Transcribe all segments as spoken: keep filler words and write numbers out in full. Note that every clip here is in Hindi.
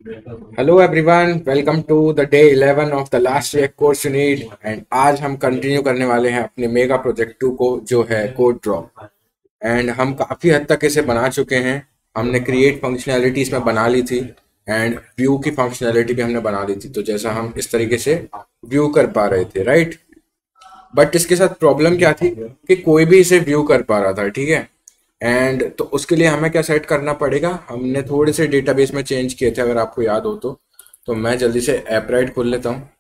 Hello everyone, welcome to the day eleven of the last year course unit. And आज हम कंटिन्यू करने वाले हैं अपने मेगा प्रोजेक्ट टू को, जो है कोड ड्रॉप। एंड हम काफ़ी हद तक इसे बना चुके हैं। हमने क्रिएट फंक्शनैलिटी इसमें बना ली थी एंड व्यू की फंक्शनैलिटी भी हमने बना ली थी, तो जैसा हम इस तरीके से व्यू कर पा रहे थे, राइट। बट इसके साथ प्रॉब्लम क्या थी कि कोई भी इसे व्यू कर पा रहा था, ठीक है। एंड तो उसके लिए हमें क्या सेट करना पड़ेगा, हमने थोड़े से डेटाबेस में चेंज किए थे, अगर आपको याद हो तो तो मैं जल्दी से एपराइट खोल लेता हूँ,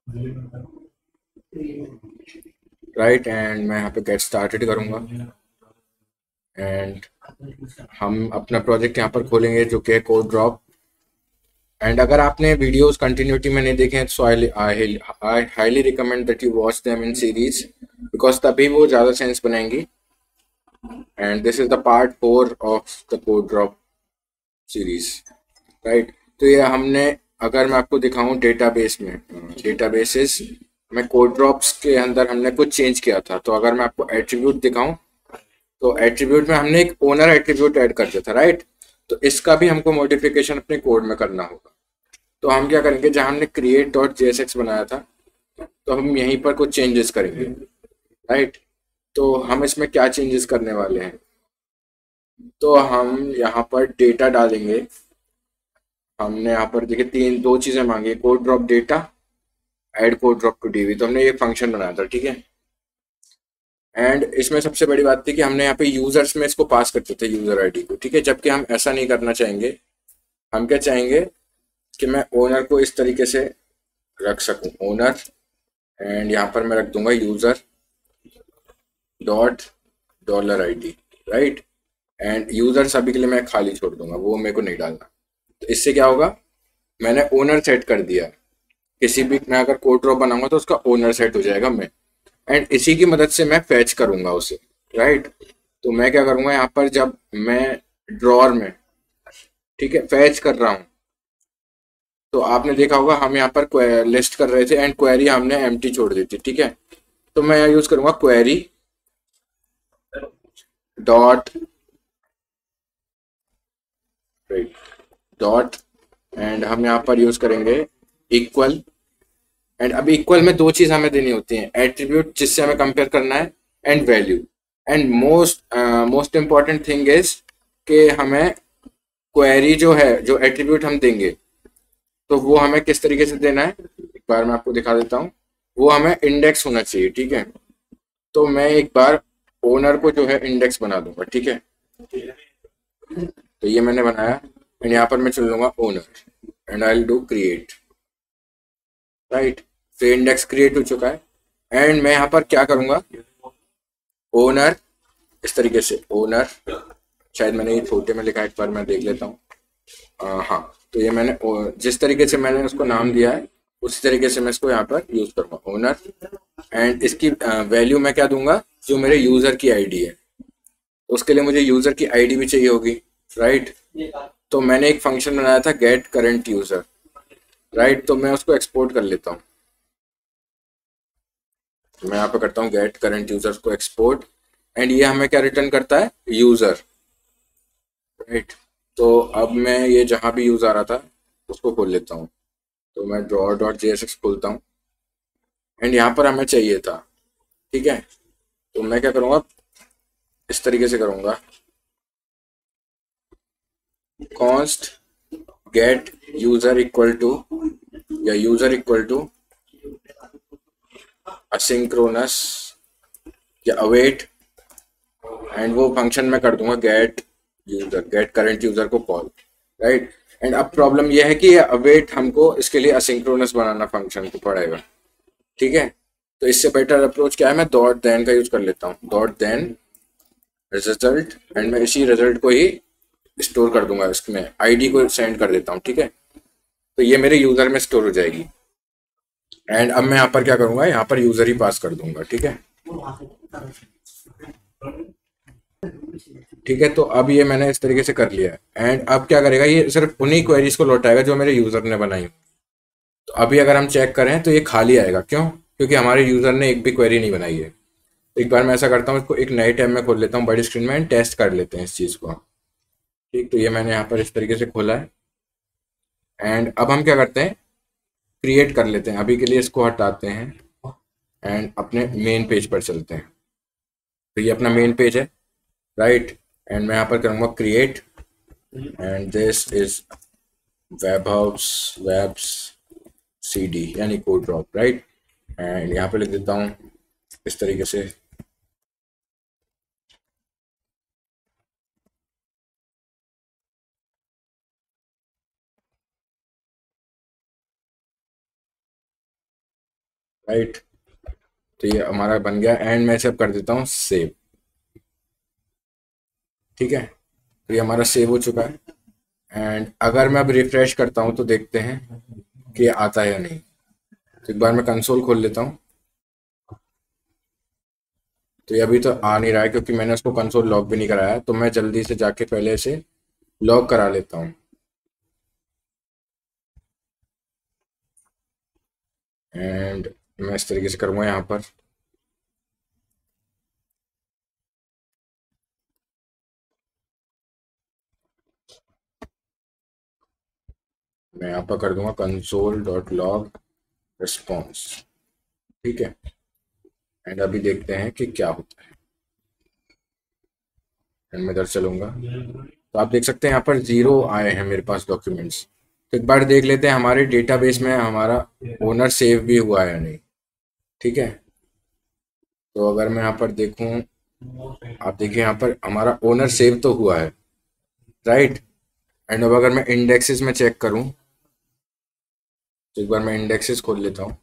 राइट। एंड मैं यहाँ पे गेट स्टार्टेड करूँगा एंड हम अपना प्रोजेक्ट यहाँ पर खोलेंगे, जो कि है कोड ड्रॉप। एंड अगर आपने वीडियोस कंटिन्यूटी में नहीं देखे हैं तो I highly recommend that you watch them in series, because तभी वो ज़्यादा सेंस बनाएंगी। And this is the part four of the code drop series, right. तो ये हमने, अगर मैं आपको दिखाऊं डेटाबेस में, डेटाबेसेस में कोड ड्रॉप्स के अंदर हमने कुछ चेंज किया था। तो अगर मैं आपको एट्रीब्यूट दिखाऊं, तो एट्रीब्यूट में हमने एक ओनर एट्रीब्यूट ऐड कर दिया था, राइट। तो इसका भी हमको मॉडिफिकेशन अपने कोड में करना होगा। तो हम क्या करेंगे, जहां हमने क्रिएट डॉट जेएसएक्स बनाया था, तो हम यहीं पर कुछ चेंजेस करेंगे, राइट। तो हम इसमें क्या चेंजेस करने वाले हैं, तो हम यहाँ पर डेटा डालेंगे। हमने यहाँ पर देखिए तीन दो चीजें मांगी, code drop data, add code drop to DB. तो हमने ये फंक्शन बनाया था, ठीक है। एंड इसमें सबसे बड़ी बात थी कि हमने यहाँ पे यूजर्स में इसको पास करते थे, यूजर आईडी को, ठीक है। जबकि हम ऐसा नहीं करना चाहेंगे। हम क्या चाहेंगे कि मैं ओनर को इस तरीके से रख सकूं, ओनर, एंड यहाँ पर मैं रख दूंगा user dot dollar I D, right. And user सभी के लिए मैं खाली छोड़ दूंगा, वो मेरे को नहीं डालना। तो इससे क्या होगा, मैंने ओनर सेट कर दिया। किसी भी, मैं अगर कोड ड्रॉप बनाऊंगा तो उसका ओनर सेट हो जाएगा मैं। एंड इसी की मदद से मैं फैच करूंगा उसे, राइट। तो मैं क्या करूंगा, यहाँ पर जब मैं ड्रॉर में, ठीक है, फैच कर रहा हूँ, तो आपने देखा होगा हम यहाँ पर लिस्ट कर रहे थे एंड क्वेरी हमने एम्प्टी छोड़ दी थी, ठीक है। तो मैं यहाँ यूज करूंगा क्वेरी डॉट, डॉट, एंड हम यहाँ पर यूज करेंगे इक्वल। एंड अब इक्वल में दो चीज हमें देनी होती है, एट्रीब्यूट जिससे हमें कंपेयर करना है, and value. And most most important thing is कि हमें क्वेरी जो है, जो एट्रीब्यूट हम देंगे, तो वो हमें किस तरीके से देना है, एक बार मैं आपको दिखा देता हूँ। वो हमें इंडेक्स होना चाहिए, ठीक है। तो मैं एक बार ओनर को जो है इंडेक्स बना दूंगा, ठीक है। तो ये मैंने बनाया एंड यहाँ पर मैं चुन लूंगा owner and I will do create, right. तो इंडेक्स क्रिएट हो चुका है। एंड मैं यहाँ पर क्या करूंगा, ओनर, इस तरीके से ओनर, शायद मैंने ये छोटे में लिखा है, एक बार मैं देख लेता हूँ। अ, हाँ, तो ये मैंने ओ- जिस तरीके से मैंने उसको नाम दिया है, उसी तरीके से मैं इसको यहाँ पर यूज करूंगा, ओनर। एंड इसकी वैल्यू मैं क्या दूंगा, जो मेरे यूजर की आईडी है। तो उसके लिए मुझे यूजर की आईडी भी चाहिए होगी, राइट। तो मैंने एक फंक्शन बनाया था गेट करंट यूजर, राइट। तो मैं उसको एक्सपोर्ट कर लेता हूँ। तो मैं यहाँ पे करता हूँ गेट करंट यूजर को एक्सपोर्ट। एंड ये हमें क्या रिटर्न करता है, यूजर, राइट। तो अब मैं ये जहाँ भी यूज आ रहा था उसको खोल लेता हूँ। तो मैं draw dot J S X खोलता हूँ एंड यहाँ पर हमें चाहिए था, ठीक है। तो मैं क्या करूँगा, इस तरीके से करूँगा, const get user equal to, या यूजर इक्वल टू असिंक्रोनस या अवेट। एंड वो फंक्शन में कर दूंगा get user, get current user को कॉल, राइट। एंड अब प्रॉब्लम यह है कि ये अवेट हमको इसके लिए असिंक्रोनस बनाना फंक्शन को पड़ेगा, ठीक है। तो इससे बेटर अप्रोच क्या है, मैं डॉट देन का यूज कर लेता हूँ, डॉट देन रिजल्ट। एंड मैं इसी रिजल्ट को ही स्टोर कर दूंगा, इसमें आईडी को सेंड कर देता हूँ, ठीक है। तो ये मेरे यूजर में स्टोर हो जाएगी। एंड अब मैं यहाँ पर क्या करूंगा, यहाँ पर यूजर ही पास कर दूंगा, ठीक है। ठीक है, तो अब ये मैंने इस तरीके से कर लिया है। एंड अब क्या करेगा, ये सिर्फ उन्हीं क्वेरीज को लौटाएगा जो मेरे यूजर ने बनाई। तो अभी अगर हम चेक करें तो ये खाली आएगा, क्यों, क्योंकि हमारे यूजर ने एक भी क्वेरी नहीं बनाई है। तो एक बार मैं ऐसा करता हूँ, इसको एक नए टैब में खोल लेता हूँ बड़ी स्क्रीन में, टेस्ट कर लेते हैं इस चीज़ को। ठीक, तो ये मैंने यहाँ पर इस तरीके से खोला है। एंड अब हम क्या करते हैं, क्रिएट कर लेते हैं। अभी के लिए इसको हटाते हैं एंड अपने मेन पेज पर चलते हैं। तो ये अपना मेन पेज है, राइट। एंड मैं यहाँ पर करूँगा create and this is web house webs C D यानी कोड ड्रॉप, राइट। एंड यहाँ पे लिख देता हूँ इस तरीके से, राइट। तो ये हमारा बन गया एंड मैं इसे अब कर देता हूँ सेव। ठीक है, तो ये हमारा सेव हो चुका है। एंड अगर मैं अब रिफ्रेश करता हूँ तो देखते हैं कि ये आता है या नहीं। तो एक बार मैं कंसोल खोल लेता हूँ। तो ये अभी तो आ नहीं रहा है क्योंकि मैंने उसको कंसोल लॉग भी नहीं कराया। तो मैं जल्दी से जाके पहले इसे लॉग करा लेता हूँ। एंड मैं इस तरीके से करूँगा यहाँ पर। मैं यहाँ पर कर दूंगा कंसोल डॉट लॉग रिस्पॉन्स। ठीक है, एंड अभी देखते हैं कि क्या होता है। एंड मैं इधर चलूंगा तो आप देख सकते हैं यहाँ पर जीरो आए हैं मेरे पास डॉक्यूमेंट्स। तो एक बार देख लेते हैं हमारे डेटाबेस में हमारा ओनर सेव भी हुआ है या नहीं। ठीक है, तो अगर मैं यहाँ पर देखूं, आप देखिए यहाँ पर हमारा ओनर सेव तो हुआ है, राइट। एंड अब अगर मैं इंडेक्सेस में चेक करूं तो एक बार मैं इंडेक्सेस खोल लेता हूँ।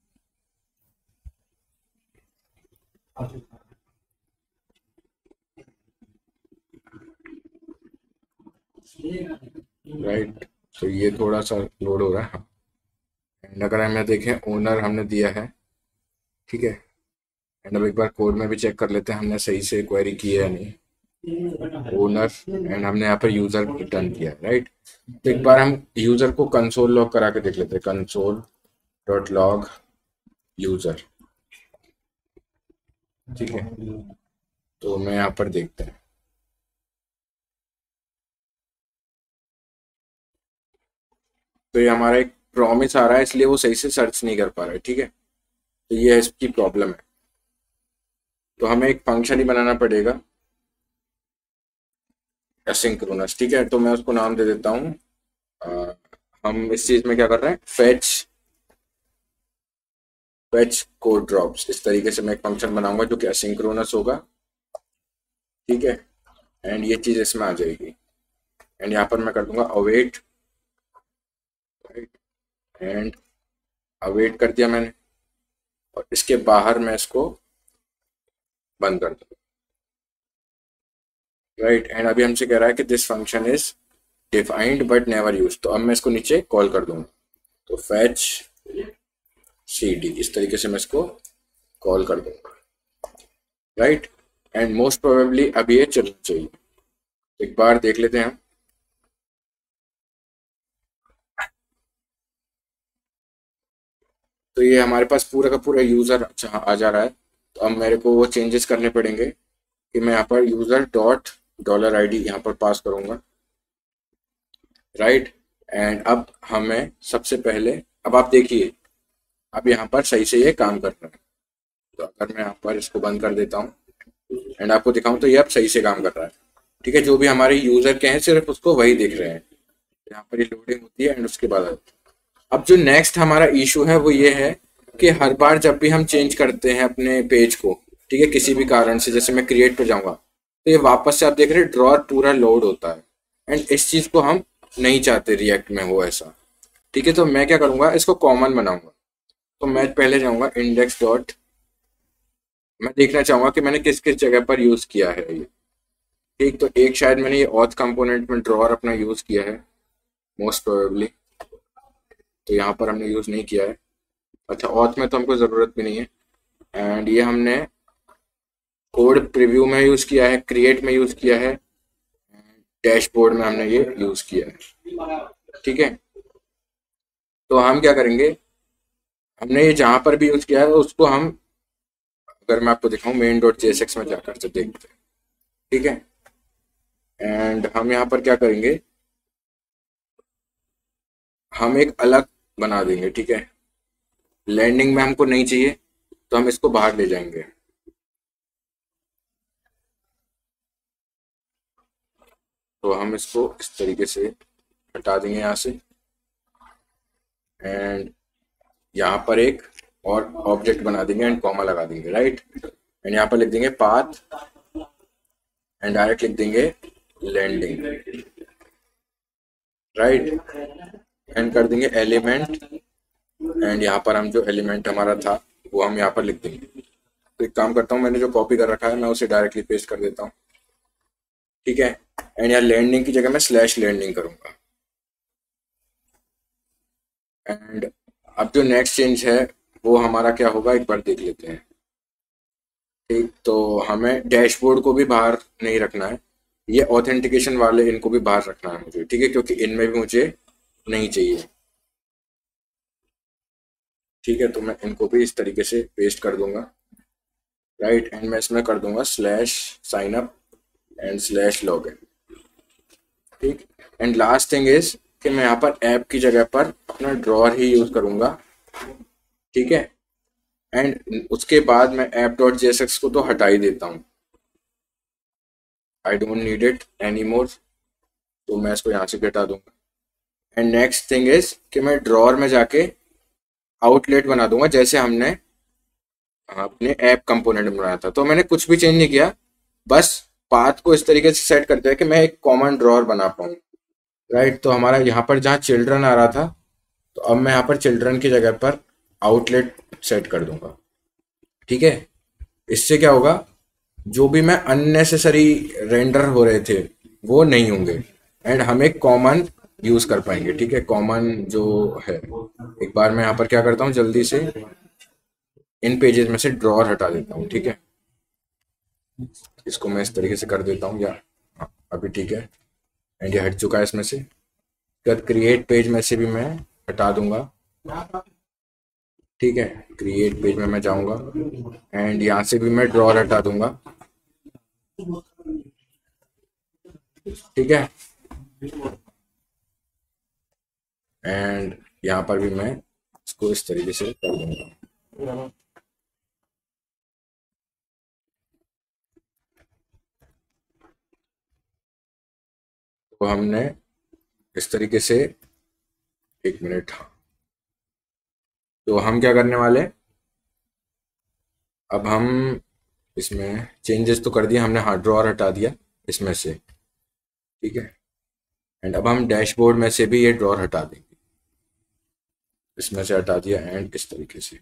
राइट, तो ये थोड़ा सा लोड हो रहा है। एंड अगर हमें देखें ओनर हमने दिया है, ठीक है। एंड अब एक बार कोड में भी चेक कर लेते हैं हमने सही से क्वेरी की है या नहीं। ओनर एंड हमने यहाँ पर यूजर रिटर्न किया है, राइट। तो एक बार हम यूजर को कंसोल लॉग करा के देख लेते हैं, कंसोल डॉट लॉग यूजर। ठीक है, तो मैं यहाँ पर देखते हैं। तो ये हमारा एक प्रॉमिस आ रहा है इसलिए वो सही से सर्च नहीं कर पा रहा है। ठीक है, तो ये इसकी प्रॉब्लम है। तो हमें एक फंक्शन ही बनाना पड़ेगा एसिंक्रोनस। ठीक है, तो मैं उसको नाम दे देता हूँ, अ, हम इस चीज में क्या कर रहे हैं, फेच फेच कोड ड्रॉप्स। इस तरीके से मैं एक फंक्शन बनाऊंगा जो कि एसिंक्रोनस होगा। ठीक है, एंड ये चीज इसमें आ जाएगी। एंड यहाँ पर मैं कर दूंगा अवेट, एंड अवेट कर दिया मैंने। और इसके बाहर मैं इसको बंद कर दूँ, राइट। एंड अभी हमसे कह रहा है कि this function is defined but never use. तो अब मैं इसको नीचे कॉल कर दूंगा, तो फैच सी डी, इस तरीके से मैं इसको कॉल कर दूंगा, राइट। एंड मोस्ट प्रोबेबली अब ये चलना चाहिए। एक बार देख लेते हैं हम। तो ये हमारे पास पूरा का पूरा यूजर अच्छा आ जा रहा है। तो अब मेरे को वो चेंजेस करने पड़ेंगे कि मैं यहाँ पर user dot dollar I D यहाँ पर पास करूंगा, राइट। एंड अब हमें सबसे पहले, अब आप देखिए अब यहाँ पर सही से ये काम कर रहा है। तो अगर मैं यहाँ पर इसको बंद कर देता हूँ एंड आपको दिखाऊं तो ये अब सही से काम कर रहा है। ठीक है, जो भी हमारे यूजर के हैं सिर्फ उसको वही दिख रहे हैं। यहाँ पर ये लोडिंग होती है एंड उसके बाद अब जो नेक्स्ट हमारा इशू है वो ये है कि हर बार जब भी हम चेंज करते हैं अपने पेज को, ठीक है, किसी भी कारण से, जैसे मैं क्रिएट पे जाऊंगा तो ये वापस से आप देख रहे हैं ड्रॉर पूरा लोड होता है। एंड इस चीज को हम नहीं चाहते रिएक्ट में हो ऐसा। ठीक है, तो मैं क्या करूंगा, इसको कॉमन बनाऊंगा। तो मैं पहले जाऊंगा इंडेक्स डॉट, मैं देखना चाहूंगा कि मैंने किस किस जगह पर यूज किया है ये। ठीक, तो एक शायद मैंने ये ऑथ कंपोनेंट में ड्रॉर अपना यूज किया है मोस्ट प्रोबेबली। तो यहाँ पर हमने यूज नहीं किया है। अच्छा, ऑथ में तो हमको ज़रूरत भी नहीं है। एंड ये हमने कोड प्रीव्यू में यूज़ किया है, क्रिएट में यूज़ किया है, डैशबोर्ड में हमने ये यूज़ किया है। ठीक है, तो हम क्या करेंगे, हमने ये जहाँ पर भी यूज़ किया है उसको हम, अगर मैं आपको दिखाऊं main dot J S X में जाकर से देखते हैं। ठीक है, एंड हम यहाँ पर क्या करेंगे, हम एक अलग बना देंगे, ठीक है। लैंडिंग में हमको नहीं चाहिए तो हम इसको बाहर ले जाएंगे। तो हम इसको इस तरीके से हटा देंगे यहाँ से, एंड यहाँ पर एक और ऑब्जेक्ट बना देंगे एंड कॉमा लगा देंगे, राइट। एंड यहाँ पर लिख देंगे पाथ एंड डायरेक्ट लिख देंगे लैंडिंग, राइट। एंड कर देंगे एलिमेंट, एंड यहाँ पर हम जो एलिमेंट हमारा था वो हम यहाँ पर लिख देंगे। तो एक काम करता हूँ, मैंने जो कॉपी कर रखा है मैं उसे डायरेक्टली पेस्ट कर देता हूँ, ठीक है। एंड यहाँ लैंडिंग की जगह मैं स्लैश लैंडिंग करूंगा। एंड अब जो नेक्स्ट चेंज है वो हमारा क्या होगा, एक बार देख लेते हैं। ठीक, तो हमें डैशबोर्ड को भी बाहर नहीं रखना है, ये ऑथेंटिकेशन वाले इनको भी बाहर रखना है मुझे, ठीक है, क्योंकि इनमें भी मुझे नहीं चाहिए। ठीक है, तो मैं इनको भी इस तरीके से पेस्ट कर दूंगा, राइट। एंड मैं इसमें कर दूंगा slash sign up and slash log in, ठीक। एंड लास्ट थिंग इज कि मैं यहाँ पर ऐप की जगह पर अपना ड्रॉअर ही यूज करूंगा, ठीक है। एंड उसके बाद मैं app dot J S X को तो हटा ही देता हूँ, I don't need it any more, तो मैं इसको यहाँ से भी हटा दूंगा। एंड नेक्स्ट थिंग इज कि मैं ड्रॉअर में जाके आउटलेट बना दूंगा, जैसे हमने अपने ऐप कंपोनेंट में बनाया था। तो मैंने कुछ भी चेंज नहीं किया, बस पाथ को इस तरीके से सेट कर दिया कि मैं एक कॉमन ड्रॉअर बना पाऊँ, राइट। तो हमारा यहाँ पर जहाँ चिल्ड्रन आ रहा था, तो अब मैं यहाँ पर चिल्ड्रन की जगह पर आउटलेट सेट कर दूंगा, ठीक है। इससे क्या होगा, जो भी मैं अननेसेसरी रेंडर हो रहे थे वो नहीं होंगे, एंड हम एक कॉमन यूज कर पाएंगे, ठीक है। कॉमन जो है, एक बार मैं यहाँ पर क्या करता हूँ, जल्दी से इन पेजेस में से ड्रॉअर हटा देता हूँ, ठीक है। इसको मैं इस तरीके से कर देता हूँ, या हाँ, अभी ठीक है। एंड ये हट चुका है इसमें से। क्रिएट पेज में से भी मैं हटा दूंगा, ठीक है। क्रिएट पेज में मैं जाऊंगा एंड यहाँ से भी मैं ड्रॉअर हटा दूंगा, ठीक है। एंड यहाँ पर भी मैं इसको इस तरीके से कर दूंगा। तो हमने इस तरीके से, एक मिनट, तो हम क्या करने वाले, अब हम इसमें चेंजेस तो कर दिए हमने, हाँ ड्रॉअर हटा दिया इसमें से, ठीक है। एंड अब हम डैशबोर्ड में से भी ये ड्रॉअर हटा देंगे, इसमें से हटा दिया एंड इस तरीके से,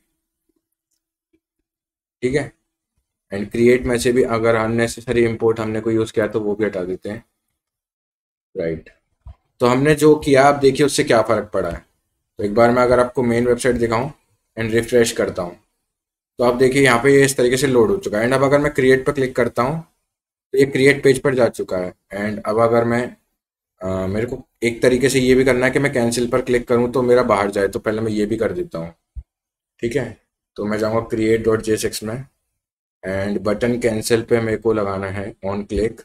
ठीक है। एंड क्रिएट में से भी अगर अननेसेसरी इंपोर्ट हमने कोई यूज़ किया तो वो भी हटा देते हैं, राइट। तो हमने जो किया, आप देखिए उससे क्या फ़र्क पड़ा है। तो एक बार मैं अगर आपको मेन वेबसाइट दिखाऊं एंड रिफ्रेश करता हूं, तो आप देखिए यहाँ पे ये इस तरीके से लोड हो चुका है। एंड अब अगर मैं क्रिएट पर क्लिक करता हूँ तो ये क्रिएट पेज पर जा चुका है। एंड अब अगर मैं आ, मेरे को एक तरीके से ये भी करना है कि मैं कैंसिल पर क्लिक करूँ तो मेरा बाहर जाए, तो पहले मैं ये भी कर देता हूँ, ठीक है। तो मैं जाऊँगा create dot J S X में एंड बटन कैंसिल पे मेरे को लगाना है ऑन क्लिक,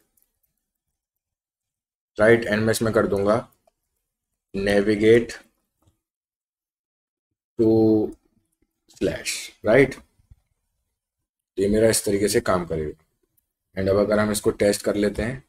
राइट। एंड मैं इसमें कर दूंगा नेविगेट टू स्लैश, राइट। तो ये मेरा इस तरीके से काम करेगा। एंड अब अगर हम इसको टेस्ट कर लेते हैं,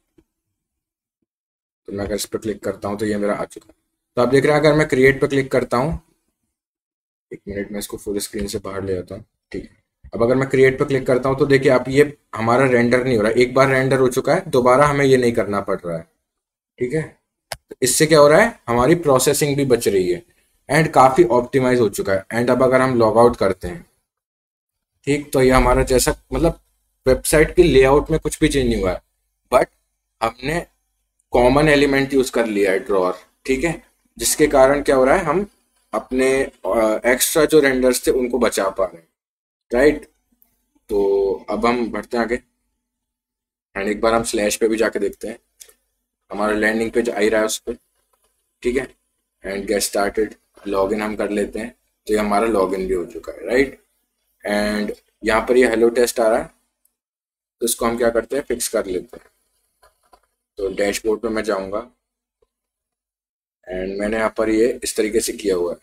तो मैं अगर इस पर क्लिक करता हूँ तो ये मेरा आ चुका है। तो आप देख रहे हैं, अगर मैं क्रिएट पर क्लिक करता हूँ, एक मिनट में इसको फुल स्क्रीन से बाहर ले आता हूँ, ठीक है। अब अगर मैं क्रिएट पर क्लिक करता हूँ तो देखिए आप, ये हमारा रेंडर नहीं हो रहा है, एक बार रेंडर हो चुका है, दोबारा हमें ये नहीं करना पड़ रहा है, ठीक है। तो इससे क्या हो रहा है, हमारी प्रोसेसिंग भी बच रही है एंड काफ़ी ऑप्टिमाइज हो चुका है। एंड अब अगर हम लॉग आउट करते हैं, ठीक, तो ये हमारा जैसा, मतलब वेबसाइट के लेआउट में कुछ भी चेंज नहीं हुआ है, बट हमने कॉमन एलिमेंट यूज कर लिया है ड्रॉअर, ठीक है। जिसके कारण क्या हो रहा है, हम अपने एक्स्ट्रा जो रेंडर्स थे उनको बचा पा रहे हैं, राइट। तो अब हम बढ़ते हैं आगे एंड एक बार हम स्लैश पे भी जाके देखते हैं, हमारा लैंडिंग पेज आ ही रहा है उस पर, ठीक है। एंड गेट स्टार्टेड, लॉगिन हम कर लेते हैं, तो ये हमारा लॉगिन भी हो चुका है, राइट। एंड यहाँ पर ये हेलो टेस्ट आ रहा है, तो इसको हम क्या करते हैं, फिक्स कर लेते हैं। तो डैशबोर्ड पे मैं जाऊंगा एंड मैंने यहाँ पर ये इस तरीके से किया हुआ है,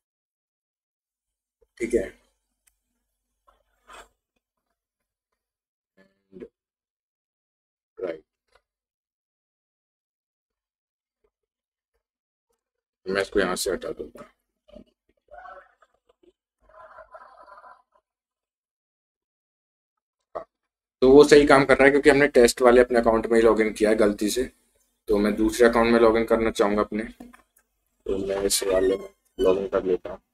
ठीक है। राइट, मैं इसको यहाँ से हटा दूंगा। हाँ, तो वो सही काम कर रहा है क्योंकि हमने टेस्ट वाले अपने अकाउंट में ही लॉगिन किया है गलती से। तो मैं दूसरे अकाउंट में लॉगिन करना चाहूँगा अपने, तो मैं इस वाले में लॉगिन कर लेता हूँ।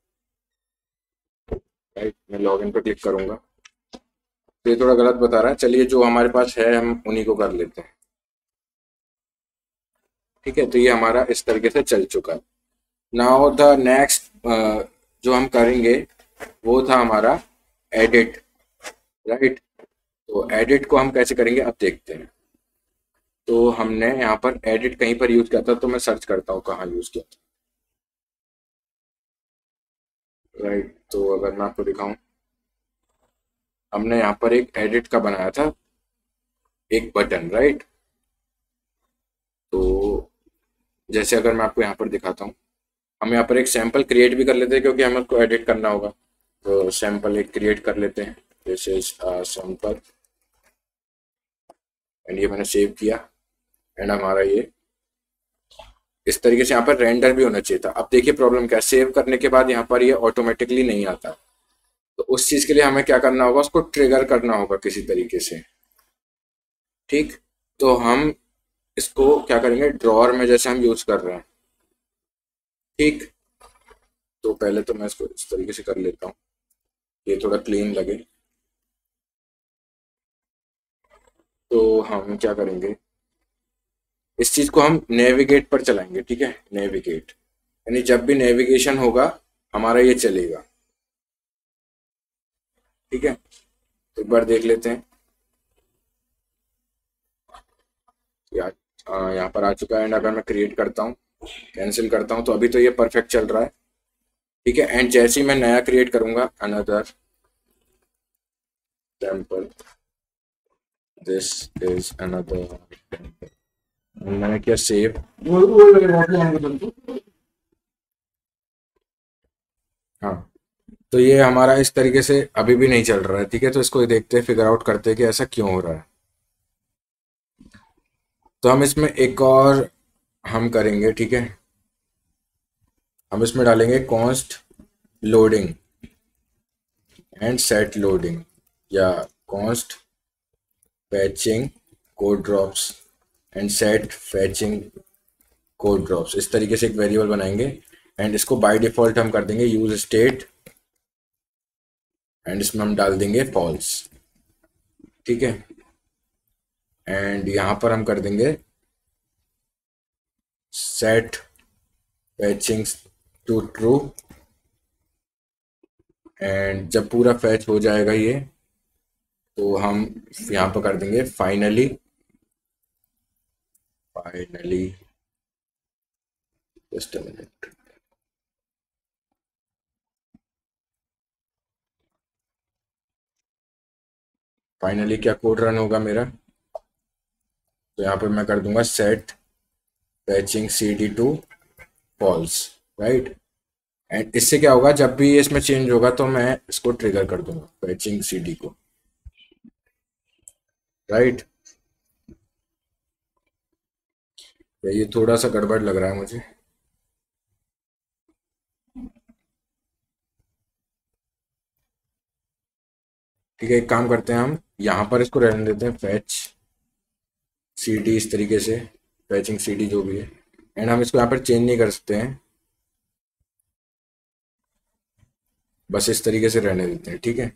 राइट, मैं लॉगिन पर क्लिक करूंगा तो ये थोड़ा गलत बता रहा है। चलिए जो हमारे पास है हम उन्हीं को कर लेते हैं, ठीक है। तो ये हमारा इस तरीके से चल चुका है। नाउ द नेक्स्ट जो हम करेंगे वो था हमारा एडिट। राइट, तो एडिट को हम कैसे करेंगे अब देखते हैं। तो हमने यहाँ पर एडिट कहीं पर यूज किया था, तो मैं सर्च करता हूँ कहाँ यूज किया था। राइट, तो अगर मैं आपको दिखाऊं, हमने यहाँ पर एक एडिट का बनाया था एक बटन। राइट, तो जैसे अगर मैं आपको यहाँ पर दिखाता हूँ, हम यहाँ पर एक सैंपल क्रिएट भी कर लेते हैं क्योंकि हमें उसको एडिट करना होगा। तो सैंपल एक क्रिएट कर लेते हैं, दिस इज सैंपल, एंड ये मैंने सेव किया। एंड हमारा ये इस तरीके से यहाँ पर रेंडर भी होना चाहिए था। अब देखिए प्रॉब्लम क्या है, सेव करने के बाद यहाँ पर ये ऑटोमेटिकली नहीं आता। तो उस चीज के लिए हमें क्या करना होगा, उसको ट्रिगर करना होगा किसी तरीके से। ठीक, तो हम इसको क्या करेंगे, ड्रॉअर में जैसे हम यूज कर रहे हैं। ठीक, तो पहले तो मैं इसको इस तरीके से कर लेता हूँ, ये थोड़ा क्लीन लगे। तो हम क्या करेंगे, इस चीज को हम नेविगेट पर चलाएंगे। ठीक है, नेविगेट यानी जब भी नेविगेशन होगा हमारा ये चलेगा। ठीक है, तो एक बार देख लेते हैं। या यहाँ पर आ चुका है। एंड अगर मैं क्रिएट करता हूँ, कैंसिल करता हूँ, तो अभी तो ये परफेक्ट चल रहा है। ठीक है, एंड जैसे ही मैं नया क्रिएट करूंगा, another temple, this is another temple, मैंने किया सेव। हाँ, तो ये हमारा इस तरीके से अभी भी नहीं चल रहा है। ठीक है, तो इसको देखते हैं, फिगर आउट करते हैं कि ऐसा क्यों हो रहा है। तो हम इसमें एक और हम करेंगे। ठीक है, हम इसमें डालेंगे const loading and set loading, या const fetching code drops and set fetching code drops. इस तरीके से एक वेरिएबल बनाएंगे एंड इसको बाय डिफॉल्ट हम कर देंगे यूज स्टेट, एंड इसमें हम डाल देंगे फॉल्स। ठीक है, एंड यहां पर हम कर देंगे set fetching to true. And जब पूरा फैच हो जाएगा ये, तो हम यहाँ पर कर देंगे finally, finally just a minute, finally क्या कोड रन होगा मेरा। तो यहाँ पर मैं कर दूंगा set fetching C D to false. Right, and इससे क्या होगा, जब भी इसमें चेंज होगा तो मैं इसको ट्रिगर कर दूंगा फैचिंग सी डी को। राइट, ये थोड़ा सा गड़बड़ लग रहा है मुझे। ठीक है, एक काम करते हैं, हम यहाँ पर इसको रहने देते हैं फैच सी डी, इस तरीके से फैचिंग सी डी जो भी है। एंड हम इसको यहाँ पर चेंज नहीं कर सकते हैं, बस इस तरीके से रहने देते हैं। ठीक है,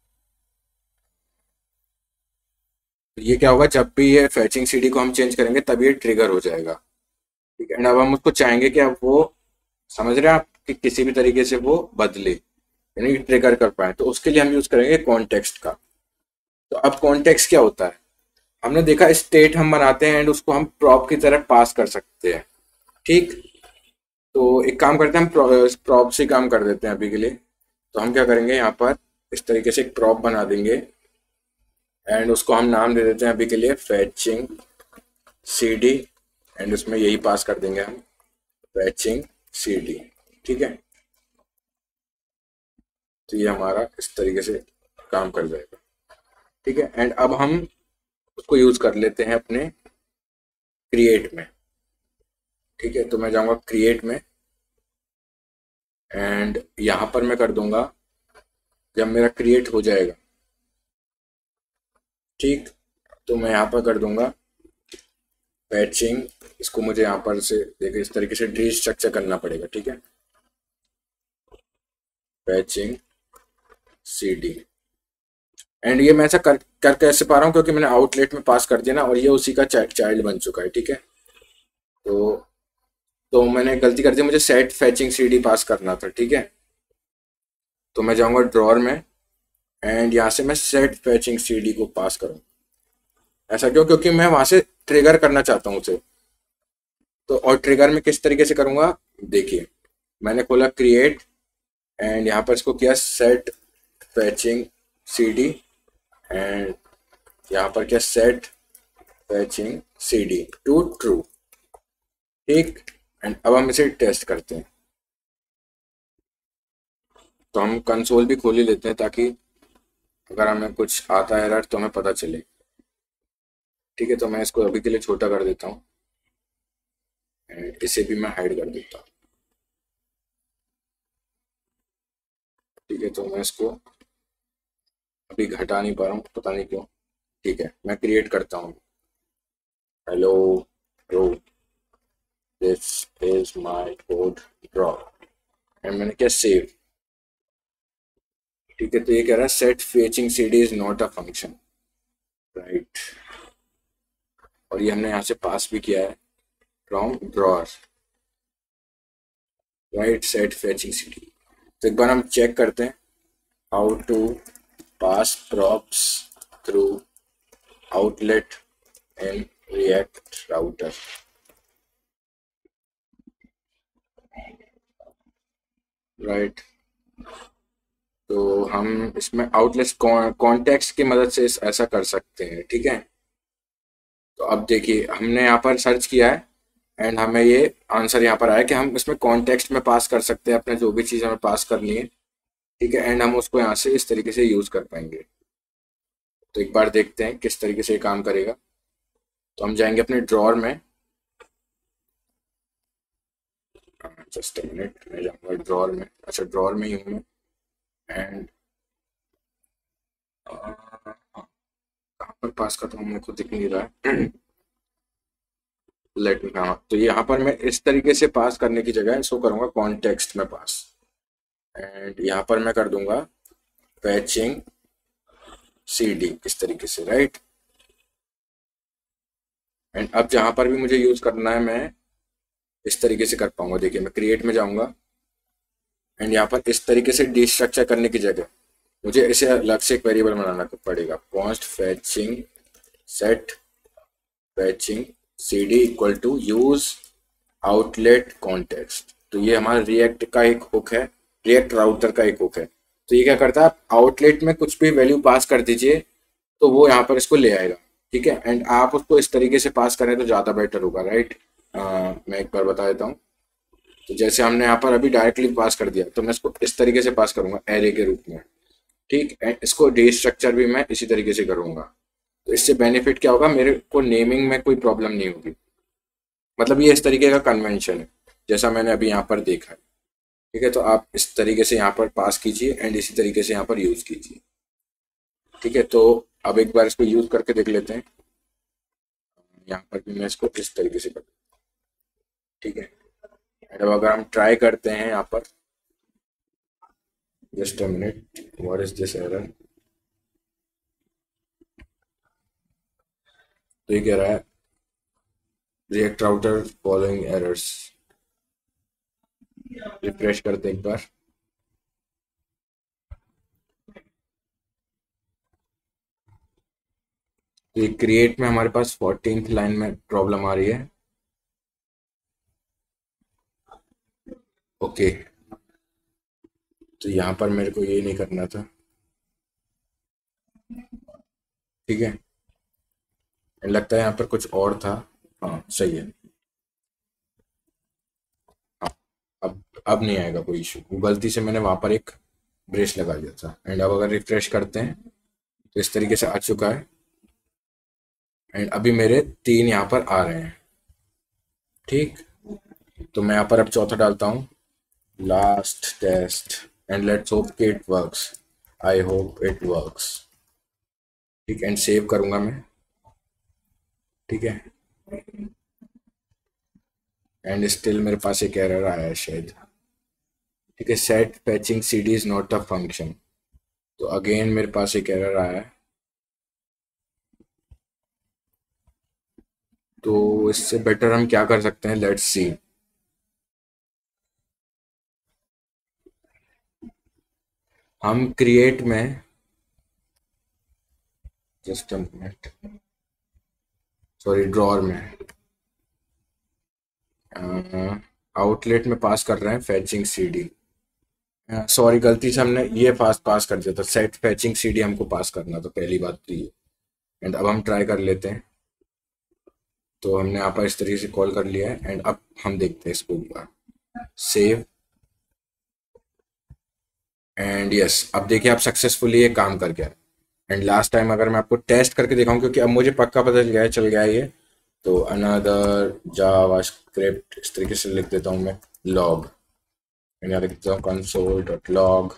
तो ये क्या होगा, जब भी ये फैचिंग सी डी को हम चेंज करेंगे तब ये ट्रिगर हो जाएगा। ठीक है, एंड अब हम उसको चाहेंगे कि अब वो, समझ रहे हैं आप, कि किसी भी तरीके से वो बदले यानी ट्रिगर कर पाए। तो उसके लिए हम यूज करेंगे कॉन्टेक्स्ट का। तो अब कॉन्टेक्स्ट क्या होता है, हमने देखा स्टेट हम बनाते हैं एंड उसको हम प्रॉप की तरह पास कर सकते हैं। ठीक, तो एक काम करते हैं, हम प्रॉप से काम कर देते हैं अभी के लिए। तो हम क्या करेंगे, यहाँ पर इस तरीके से एक प्रॉप बना देंगे एंड उसको हम नाम दे देते हैं अभी के लिए फैचिंग सी डी, एंड उसमें यही पास कर देंगे हम फैचिंग सी डी। ठीक है, तो ये हमारा इस तरीके से काम कर जाएगा। ठीक है, एंड अब हम उसको यूज कर लेते हैं अपने क्रिएट में। ठीक है, तो मैं जाऊंगा क्रिएट में एंड यहाँ पर मैं कर दूंगा, जब मेरा क्रिएट हो जाएगा, ठीक, तो मैं यहाँ पर कर दूंगा पैचिंग। इसको मुझे यहाँ पर से देखिए इस तरीके से ट्री स्ट्रक्चर करना पड़ेगा। ठीक है, पैचिंग सी डी। एंड ये मैं ऐसा कर कर कैसे पा रहा हूँ, क्योंकि मैंने आउटलेट में पास कर दिया ना, और ये उसी का चाइल्ड बन चुका है। ठीक है, तो तो मैंने गलती कर दी, मुझे सेट फैचिंग सी डी पास करना था। ठीक है, तो मैं जाऊंगा ड्रॉर में एंड यहाँ से मैं सेट फैचिंग सी डी को पास करूँ। ऐसा क्यों? क्योंकि मैं वहां से ट्रिगर करना चाहता हूँ उसे। तो और ट्रिगर में किस तरीके से करूंगा, देखिए मैंने खोला क्रिएट एंड यहाँ पर इसको किया set fetching C D and यहाँ पर क्या set fetching C D to true. ठीक, एंड अब हम इसे टेस्ट करते हैं। तो हम कंसोल भी खोल ही लेते हैं, ताकि अगर हमें कुछ आता है एरर तो हमें पता चले। ठीक है, तो मैं इसको अभी के लिए छोटा कर देता हूँ एंड इसे भी मैं हाइड कर देता हूँ। ठीक है, तो मैं इसको अभी घटा नहीं पा रहा हूँ, पता नहीं क्यों। ठीक है, मैं क्रिएट करता हूँ। Hello row, this is my code drop and मैंने क्या सेव। ठीक है, तो ये कह रहा है set fetching CD is not a function, right. और ये हमने यहाँ से पास भी किया है from drawer, right, set fetching CD. तो एक बार हम चेक करते हैं how to pass props through outlet in React Router. Right, तो हम इसमें आउटलेट कॉन्टेक्स्ट की मदद से इस- ऐसा कर सकते हैं। ठीक है, तो अब देखिए हमने यहाँ पर सर्च किया है एंड हमें ये आंसर यहाँ पर आया कि हम इसमें कॉन्टेक्स्ट में पास कर सकते हैं अपने जो भी चीज़ हमें पास करनी है। ठीक है, एंड हम उसको यहाँ से इस तरीके से यूज़ कर पाएंगे। तो एक बार देखते हैं किस तरीके से ये काम करेगा। तो हम जाएंगे अपने ड्रॉर में, जस्ट अ मिनट, मैं जाऊँगा ड्रॉर में। अच्छा, ड्रॉर में ही हूँ मैं एंड कहाँ पर पास करता हूँ, मेरे को दिख नहीं रहा है। लेट मी, हाँ, तो यहाँ पर मैं इस तरीके से पास करने की जगह इसको करूँगा कॉन्टेक्स्ट में पास एंड यहाँ पर मैं कर दूंगा पैचिंग सी डी इस तरीके से, राइट। एंड अब जहां पर भी मुझे यूज करना है मैं इस तरीके से कर पाऊंगा। देखिए मैं क्रिएट में जाऊंगा एंड यहाँ पर इस तरीके से डिस्ट्रक्चर करने की जगह मुझे इसे अलग से एक वेरिएबल बनाना पड़ेगा, const fetching set fetching C D equal to use outlet context. तो ये हमारा रिएक्ट का एक हुक है, रिएक्ट राउटर का एक हुक है। तो ये क्या करता है, आप आउटलेट में कुछ भी वैल्यू पास कर दीजिए तो वो यहाँ पर इसको ले आएगा। ठीक है, एंड आप उसको इस तरीके से पास करें तो ज़्यादा बेटर होगा, राइट। मैं एक बार बता देता हूँ। तो जैसे हमने यहाँ पर अभी डायरेक्टली पास कर दिया, तो मैं इसको इस तरीके से पास करूंगा एरे के रूप में। ठीक, एंड इसको डे स्ट्रक्चर भी मैं इसी तरीके से करूंगा। तो इससे बेनिफिट क्या होगा, मेरे को नेमिंग में कोई प्रॉब्लम नहीं होगी। मतलब ये इस तरीके का कन्वेंशन है जैसा मैंने अभी यहाँ पर देखा है। ठीक है, तो आप इस तरीके से यहाँ पर पास कीजिए एंड इसी तरीके से यहाँ पर यूज कीजिए। ठीक है, तो अब एक बार इसको यूज करके देख लेते हैं। यहाँ पर भी मैं इसको इस तरीके से कर, ठीक है। अब अगर हम ट्राई करते हैं यहाँ पर, just a minute, what is this error. तो ये कह रहा है React Router following errors. Refresh करते एक बार। तो ये क्रिएट में हमारे पास फोर्टीन्थ लाइन में प्रॉब्लम आ रही है। ओके, तो यहाँ पर मेरे को ये नहीं करना था। ठीक है, लगता है यहाँ पर कुछ और था। हाँ, सही है। अब नहीं आएगा कोई इशू, वो गलती से मैंने वहां पर एक ब्रेस लगा दिया था। एंड अब अगर रिफ्रेश करते हैं तो इस तरीके से आ चुका है। एंड अभी मेरे तीन यहाँ पर आ रहे हैं। ठीक, तो मैं यहाँ पर अब चौथा डालता हूँ, last test, and let's hope कि it works. I hope it works. ठीक, एंड सेव करूंगा मैं। ठीक है, एंड स्टिल मेरे पास एक एरर आया है शायद। ठीक है, set fetching CD is not a function. तो अगेन मेरे पास एक एरर आया है। तो इससे बेटर हम क्या कर सकते हैं, लेट्स सी। हम क्रिएट में, just a minute, sorry, drawer में आउटलेट में पास कर रहे हैं फैचिंग सीडी। सॉरी, गलती से हमने ये पास पास कर दिया था, सेट फैचिंग सीडी हमको पास करना था, पहली बात तो ये। एंड अब हम ट्राई कर लेते हैं। तो हमने यहाँ पर इस तरीके से कॉल कर लिया है। एंड अब हम देखते हैं इसको एक बार, सेव। एंड यस, अब देखिए आप सक्सेसफुली ये काम कर गया। एंड लास्ट टाइम अगर मैं आपको टेस्ट करके दिखाऊं, क्योंकि अब मुझे पक्का पता चल गया है, चल गया है ये, तो अनदर जावा स्क्रिप्ट इस तरीके से लिख देता हूँ मैं, लॉग। एंड यहाँ लिख देता हूँ console dot log,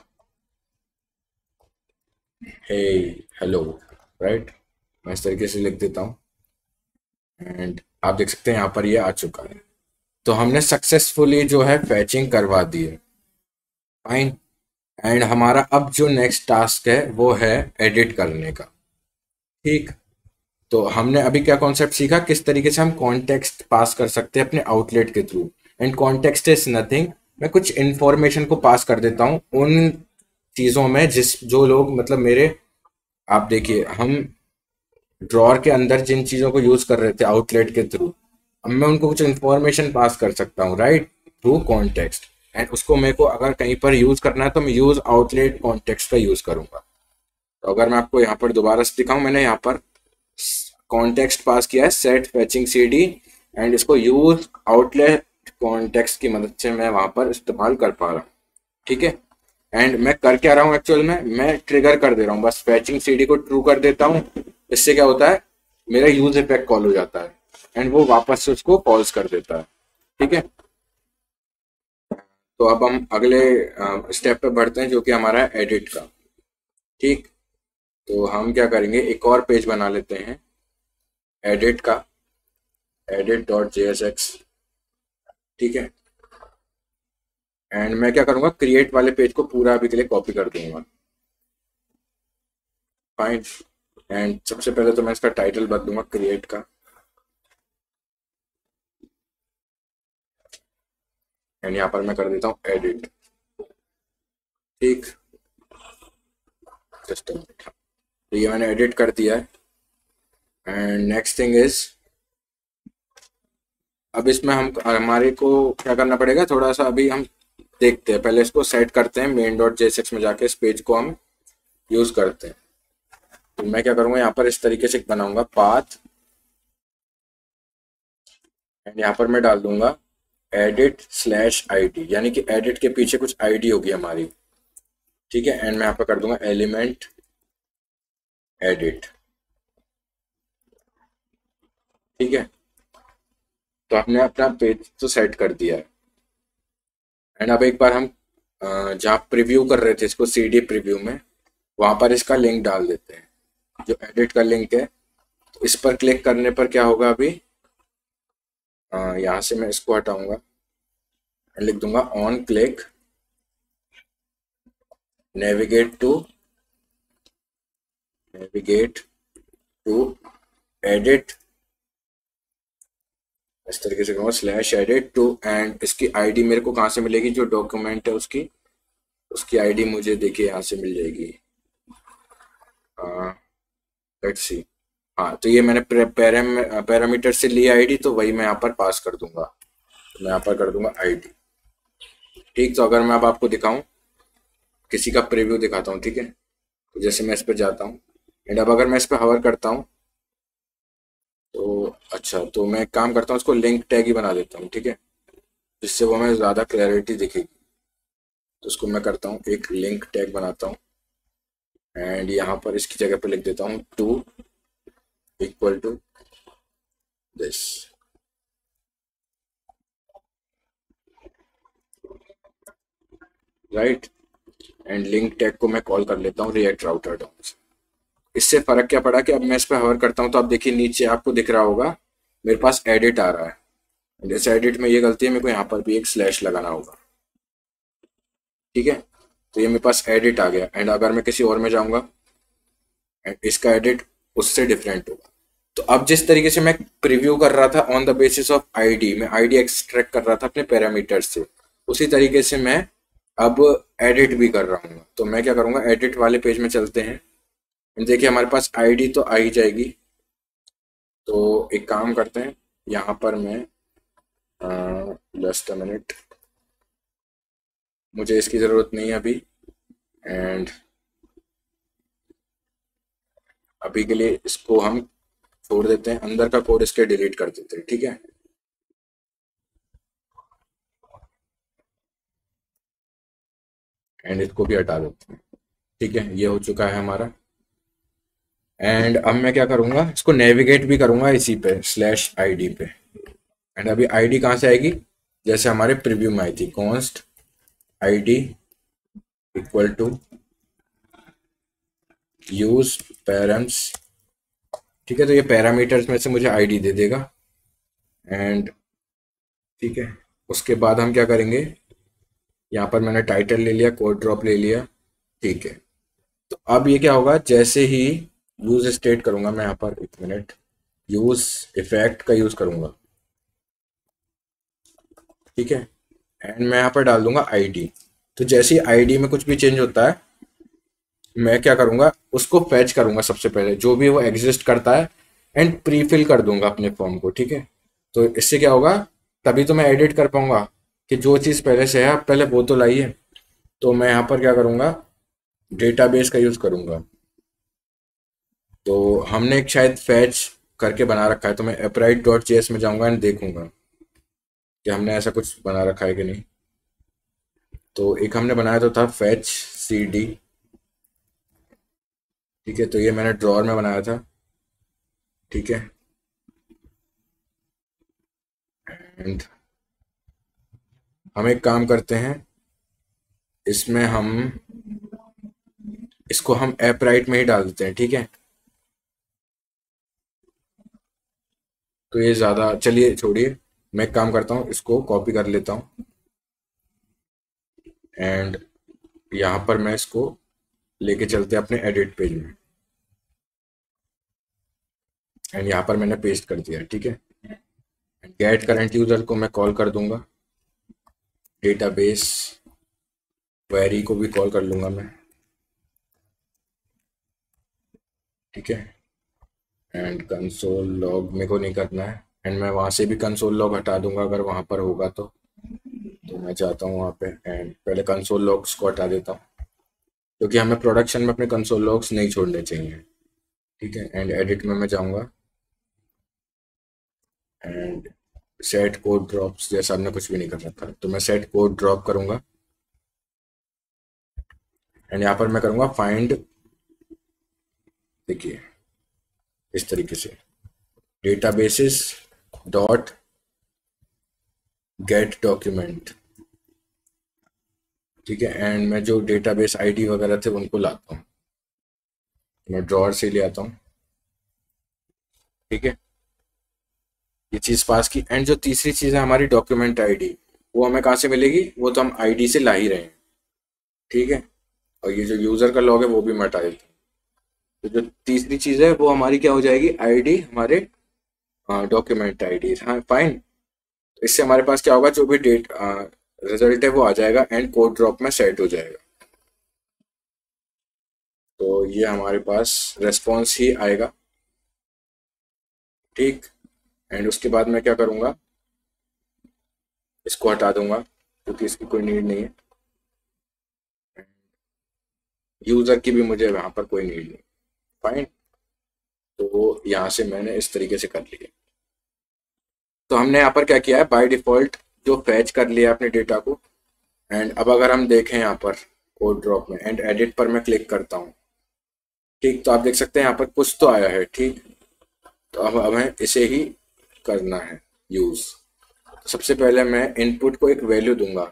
hey hello, right. मैं इस तरीके से लिख देता हूँ। एंड आप देख सकते हैं यहाँ पर ये आ चुका है। तो हमने सक्सेसफुली जो है फैचिंग करवा दी है। फाइन। एंड हमारा अब जो नेक्स्ट टास्क है वो है एडिट करने का। ठीक, तो हमने अभी क्या कॉन्सेप्ट सीखा, किस तरीके से हम कॉन्टेक्स्ट पास कर सकते हैं अपने आउटलेट के through. And context is nothing, मैं कुछ इंफॉर्मेशन को पास कर देता हूँ उन चीज़ों में जिस जो लोग मतलब मेरे, आप देखिए हम ड्रॉर के अंदर जिन चीज़ों को यूज़ कर रहे थे आउटलेट के थ्रू, अब मैं उनको कुछ इंफॉर्मेशन पास कर सकता हूँ, राइट, थ्रू कॉन्टेक्स्ट। एंड उसको मेरे को अगर कहीं पर यूज़ करना है तो मैं यूज़ आउटलेट कॉन्टेक्स्ट का यूज़ करूँगा। तो अगर मैं आपको यहाँ पर दोबारा से दिखाऊँ, मैंने यहाँ पर कॉन्टेक्स्ट पास किया है, सेट फैचिंग सीडी, एंड इसको यूज आउटलेट कॉन्टेक्स्ट की मदद से मैं वहां पर इस्तेमाल कर पा रहा हूँ। ठीक है, एंड मैं कर क्या रहा हूँ एक्चुअल में, मैं ट्रिगर कर दे रहा हूँ, बस फैचिंग सीडी को ट्रू कर देता हूँ। इससे क्या होता है, मेरा यूज इफेक्ट कॉल हो जाता है एंड वो वापस से उसको फॉल्स कर देता है। ठीक है, तो अब हम अगले स्टेप पे बढ़ते हैं जो कि हमारा है एडिट का। ठीक, तो हम क्या करेंगे, एक और पेज बना लेते हैं एडिट का, edit dot J S X. ठीक है, एंड मैं क्या करूंगा, क्रिएट वाले पेज को पूरा अभी के लिए कॉपी कर दूंगा। फाइन। एंड सबसे पहले तो मैं इसका टाइटल बदलूंगा क्रिएट का, एंड यहाँ पर मैं कर देता हूँ एडिट। ठीक, जस्ट तो ये मैंने एडिट कर दिया है। एंड नेक्स्ट थिंग इज, अब इसमें हम हमारे को क्या करना पड़ेगा, थोड़ा सा अभी हम देखते हैं, पहले इसको सेट करते हैं, मेन डॉट जेएसएक्स में जाके इस पेज को हम यूज करते हैं। तो मैं क्या करूंगा, यहाँ पर इस तरीके से बनाऊंगा पाथ, एंड यहाँ पर मैं डाल दूंगा एडिट स्लैश आईडी, यानी कि एडिट के पीछे कुछ आईडी होगी हमारी। ठीक है, एंड मैं यहाँ पर कर दूंगा एलिमेंट एडिट। ठीक है, तो हमने अपना पेज तो सेट कर दिया है। एंड अब एक बार हम जहाँ प्रीव्यू कर रहे थे इसको, सीडी प्रीव्यू में, वहां पर इसका लिंक डाल देते हैं, जो एडिट का लिंक है। तो इस पर क्लिक करने पर क्या होगा, अभी यहाँ से मैं इसको हटाऊंगा, लिख दूंगा on click navigate to navigate to edit, इस तरीके से कहूँगा स्लैश एडिट टू, एंड इसकी आईडी मेरे को कहाँ से मिलेगी, जो डॉक्यूमेंट है उसकी उसकी आईडी मुझे देखिए यहाँ से मिल जाएगी। लेट्स सी, हाँ, तो ये मैंने पैराम पैरामीटर से ली आईडी, तो वही मैं यहाँ पर पास कर दूंगा। तो मैं यहाँ पर कर दूंगा आईडी। ठीक, तो अगर मैं अब आपको दिखाऊं, किसी का प्रीव्यू दिखाता हूँ। ठीक है, तो जैसे मैं इस पर जाता हूँ, एंड अब अगर मैं इस पर हवर करता हूँ तो अच्छा, तो मैं एक काम करता हूँ, उसको लिंक टैग ही बना देता हूँ। ठीक है, जिससे वो हमें ज़्यादा क्लैरिटी दिखेगी। तो उसको मैं करता हूँ, एक लिंक टैग बनाता हूँ एंड यहाँ पर इसकी जगह पर लिख देता हूँ to equal to this, right. And link tag को मैं कॉल कर लेता हूँ रिएक्ट राउटर डॉम से। इससे फर्क क्या पड़ा कि अब मैं इस पर हवर करता हूँ तो आप देखिए नीचे आपको दिख रहा होगा मेरे पास एडिट आ रहा है। जैसे एडिट में ये गलती है, मेरे को यहाँ पर भी एक स्लैश लगाना होगा, ठीक है। तो ये मेरे पास एडिट आ गया एंड अगर मैं किसी और में जाऊंगा एंड इसका एडिट उससे डिफरेंट होगा। तो अब जिस तरीके से मैं प्रीव्यू कर रहा था on the basis of ID, मैं आईडी एक्सट्रैक्ट कर रहा था अपने पैरामीटर्स से, उसी तरीके से मैं अब एडिट भी कर रहा हूँ। तो मैं क्या करूँगा, एडिट वाले पेज में चलते हैं। देखिए हमारे पास आईडी तो आ ही जाएगी। तो एक काम करते हैं, यहाँ पर मैं जस्ट अ मिनट, मुझे इसकी ज़रूरत नहीं है अभी एंड अभी के लिए इसको हम छोड़ देते हैं, अंदर का कोड इसके डिलीट कर देते हैं, ठीक है। एंड इसको भी हटा देते हैं, ठीक है। ये हो चुका है हमारा। एंड अब मैं क्या करूँगा, इसको नेविगेट भी करूँगा इसी पे स्लैश आईडी पे। एंड अभी आईडी कहाँ से आएगी, जैसे हमारे प्रीव्यू में आई थी, const ID equal to use params, ठीक है। तो ये पैरामीटर्स में से मुझे आईडी दे देगा एंड ठीक है। उसके बाद हम क्या करेंगे, यहाँ पर मैंने टाइटल ले लिया, कोड ड्रॉप ले लिया, ठीक है। तो अब ये क्या होगा, जैसे ही यूज स्टेट करूंगा मैं यहाँ पर, एक मिनट, यूज इफेक्ट का यूज करूंगा, ठीक है। एंड मैं यहाँ पर डाल दूंगा आईडी। तो जैसे ही आईडी में कुछ भी चेंज होता है, मैं क्या करूंगा, उसको फैच करूंगा सबसे पहले जो भी वो एग्जिस्ट करता है एंड प्री फिल कर दूंगा अपने फॉर्म को, ठीक है। तो इससे क्या होगा, तभी तो मैं एडिट कर पाऊंगा कि जो चीज़ पहले से है आप पहले वो तो लाइए। तो मैं यहाँ पर क्या करूंगा, डेटाबेस का यूज़ करूंगा। तो हमने एक शायद फैच करके बना रखा है, तो मैं अप्राइट डॉट जी एस में जाऊंगा एंड देखूंगा कि हमने ऐसा कुछ बना रखा है कि नहीं। तो एक हमने बनाया तो था फैच सी डी, ठीक है। तो ये मैंने ड्रॉअर में बनाया था, ठीक है। एंड हम एक काम करते हैं, इसमें हम इसको हम ऐप राइट में ही डाल देते हैं, ठीक है। तो ये ज़्यादा, चलिए छोड़िए, मैं एक काम करता हूँ, इसको कॉपी कर लेता हूँ एंड यहाँ पर मैं इसको लेके चलते हैं अपने एडिट पेज में एंड यहाँ पर मैंने पेस्ट कर दिया, ठीक है। गेट करंट यूज़र को मैं कॉल कर दूंगा, डेटाबेस क्वेरी को भी कॉल कर लूँगा मैं, ठीक है। एंड कंसोल लॉग मेरे को नहीं करना है एंड मैं वहाँ से भी कंसोल लॉग हटा दूंगा अगर वहाँ पर होगा तो। तो मैं चाहता हूँ वहाँ पे एंड पहले कंसोल लॉग्स को हटा देता हूँ क्योंकि हमें प्रोडक्शन में अपने कंसोल लॉग्स नहीं छोड़ने चाहिए, ठीक है। एंड एडिट में मैं जाऊँगा एंड सेट कोड ड्रॉप्स, जैसा हमने कुछ भी नहीं कर रखा तो मैं सेट कोड ड्रॉप करूँगा एंड यहाँ पर मैं करूँगा फाइंड, देखिए इस तरीके से, डेटाबेसेस डॉट गेट डॉक्यूमेंट, ठीक है। एंड मैं जो डेटाबेस आईडी वगैरह थे उनको लाता हूँ, मैं ड्रॉअर से ले आता हूँ, ठीक है। ये चीज़ पास की एंड जो तीसरी चीज़ है हमारी डॉक्यूमेंट आईडी, वो हमें कहाँ से मिलेगी, वो तो हम आईडी से ला ही रहे हैं, ठीक है। और ये जो यूज़र का लॉग है वो भी मैं हटा देता हूँ। तो जो तीसरी चीज़ है वो हमारी क्या हो जाएगी, आईडी हमारे डॉक्यूमेंट आईडी, हाँ फाइन। तो इससे हमारे पास क्या होगा, जो भी डेट रिजल्ट है वो आ जाएगा एंड कोड ड्रॉप में सेट हो जाएगा। तो ये हमारे पास रेस्पॉन्स ही आएगा, ठीक। एंड उसके बाद मैं क्या करूँगा, इसको हटा दूंगा क्योंकि इसकी कोई नीड नहीं है, यूज़र की भी मुझे यहाँ पर कोई नीड नहीं, फाइन। तो यहाँ से मैंने इस तरीके से कर लिया। तो हमने यहाँ पर क्या किया है, बाय डिफ़ॉल्ट जो फैच कर लिया अपने डेटा को, एंड अब अगर हम देखें यहाँ पर कोड ड्रॉप में एंड एडिट पर मैं क्लिक करता हूँ, ठीक, तो आप देख सकते हैं यहाँ पर कुछ तो आया है, ठीक। तो अब हमें इसे ही करना है यूज। सबसे पहले मैं इनपुट को एक वैल्यू दूंगा,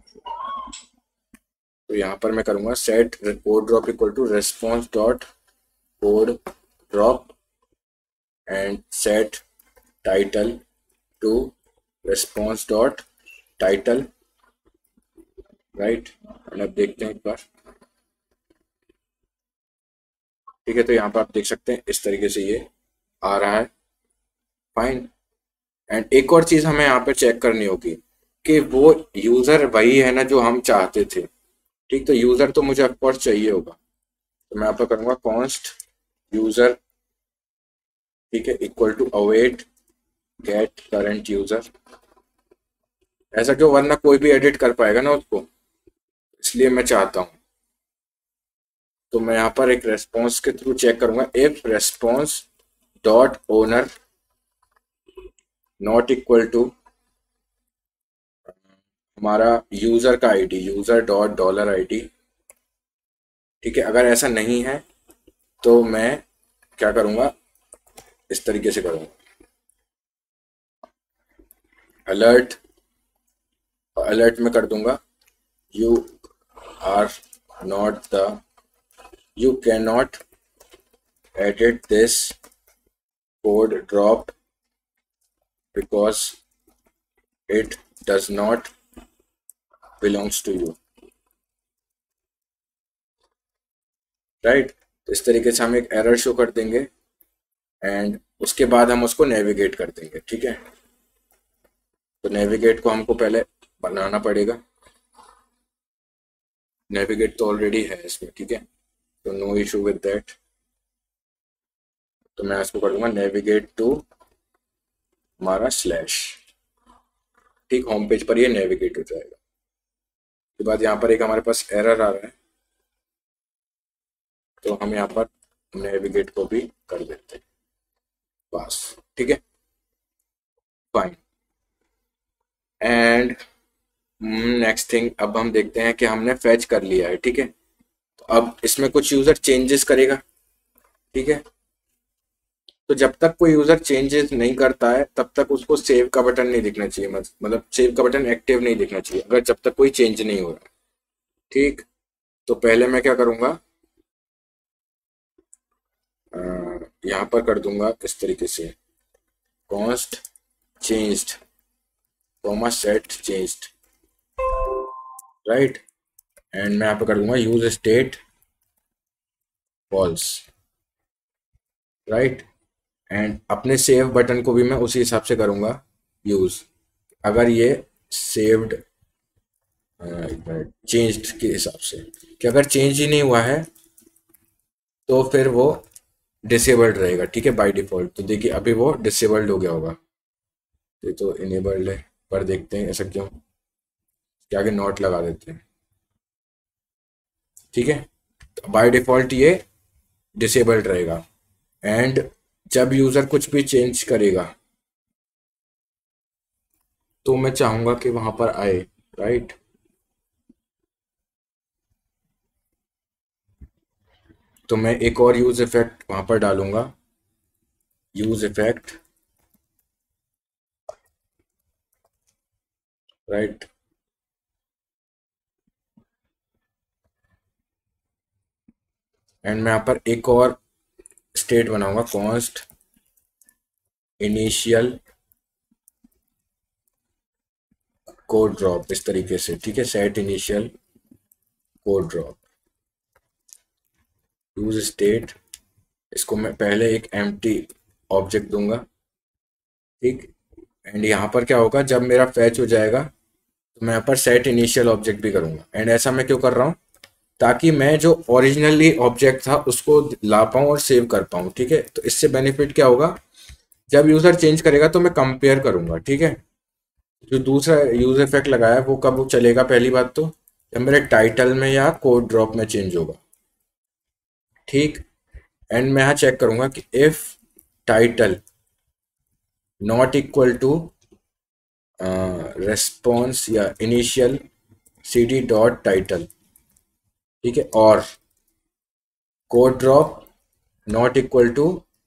तो यहाँ पर मैं करूँगा set code drop equal to response dot code drop and set title to response dot title, right. And अब देखते हैं एक बार, ठीक है। तो यहाँ पर आप देख सकते हैं इस तरीके से ये आ रहा है, फाइन। एंड एक और चीज हमें यहाँ पे चेक करनी होगी कि वो यूजर वही है ना जो हम चाहते थे, ठीक। तो यूजर तो मुझे ऑफकोर्स चाहिए होगा, तो मैं यहाँ पर करूँगा कॉन्स्ट यूजर, ठीक है, equal to await get current user, ऐसा क्यों, वरना कोई भी एडिट कर पाएगा ना उसको, इसलिए मैं चाहता हूँ। तो मैं यहाँ पर एक रेस्पॉन्स के थ्रू चेक करूंगा, if response dot owner not equal to हमारा यूजर का ID, user dot dollar ID, ठीक है। अगर ऐसा नहीं है तो मैं क्या करूंगा, इस तरीके से करूंगा अलर्ट, अलर्ट में कर दूंगा you are not the you cannot edit this code drop because it does not belongs to you, right. तो इस तरीके से हम एक एरर शो कर देंगे एंड उसके बाद हम उसको नेविगेट कर देंगे, ठीक है। तो नेविगेट को हमको पहले बनाना पड़ेगा, नेविगेट तो ऑलरेडी है इसमें, ठीक है, तो नो इशू विद दैट। तो मैं इसको कर दूंगा नेविगेट टू हमारा स्लैश, ठीक, होम पेज पर ये नेविगेट हो जाएगा। उसके बाद यहाँ पर एक हमारे पास एरर आ रहा है, तो हम यहाँ पर नेविगेट को भी कर देते हैं, बस, ठीक है, फाइन। एंड नेक्स्ट थिंग, अब हम देखते हैं कि हमने फैच कर लिया है, ठीक है। तो अब इसमें कुछ यूजर चेंजेस करेगा, ठीक है। तो जब तक कोई यूजर चेंजेस नहीं करता है तब तक उसको सेव का बटन नहीं दिखना चाहिए, मतलब सेव का बटन एक्टिव नहीं दिखना चाहिए, अगर जब तक कोई चेंज नहीं हो रहा, ठीक। तो पहले मैं क्या करूंगा, यहाँ पर कर दूंगा इस तरीके से const changed comma set changed, right. And मैं यहाँ पर कर दूंगा use state false, right. And अपने सेव बटन को भी मैं उसी हिसाब से करूंगा यूज, अगर ये सेव्ड चेंज्ड के हिसाब से, कि अगर चेंज ही नहीं हुआ है तो फिर वो डिसेबल्ड रहेगा, ठीक है, बाय डिफॉल्ट। तो देखिए अभी वो डिसेबल्ड हो गया होगा, ये तो इनेबल्ड है, पर देखते हैं ऐसा क्यों, क्या आगे नॉट लगा देते हैं, ठीक है। तो बाय डिफॉल्ट ये डिसेबल्ड रहेगा एंड जब यूजर कुछ भी चेंज करेगा तो मैं चाहूंगा कि वहां पर आए, राइट। तो मैं एक और यूज इफेक्ट वहां पर डालूंगा, यूज इफेक्ट, राइट। एंड मैं यहाँ पर एक और स्टेट बनाऊंगा कॉन्स्ट इनिशियल कोड ड्रॉप, इस तरीके से, ठीक है, set initial code drop use state, इसको मैं पहले एक एम्प्टी ऑब्जेक्ट दूंगा, ठीक। एंड यहाँ पर क्या होगा, जब मेरा फैच हो जाएगा तो मैं यहाँ पर सेट इनिशियल ऑब्जेक्ट भी करूंगा। एंड ऐसा मैं क्यों कर रहा हूँ, ताकि मैं जो ओरिजिनली ऑब्जेक्ट था उसको ला पाऊँ और सेव कर पाऊँ, ठीक है। तो इससे बेनिफिट क्या होगा, जब यूजर चेंज करेगा तो मैं कंपेयर करूंगा, ठीक है। जो दूसरा यूज इफेक्ट लगाया है वो कब चलेगा, पहली बात तो जब मेरे टाइटल में या कोड ड्रॉप में चेंज होगा, ठीक। एंड मैं यहाँ चेक करूंगा कि if title not equal to response या initial C D dot title, ठीक है, और code drop not equal to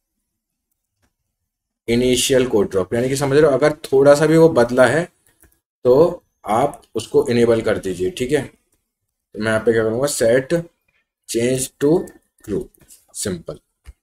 initial code drop, यानी कि समझ रहे हो, अगर थोड़ा सा भी वो बदला है तो आप उसको इनेबल कर दीजिए, ठीक है। तो मैं यहाँ पे क्या करूँगा, set change to true, simple,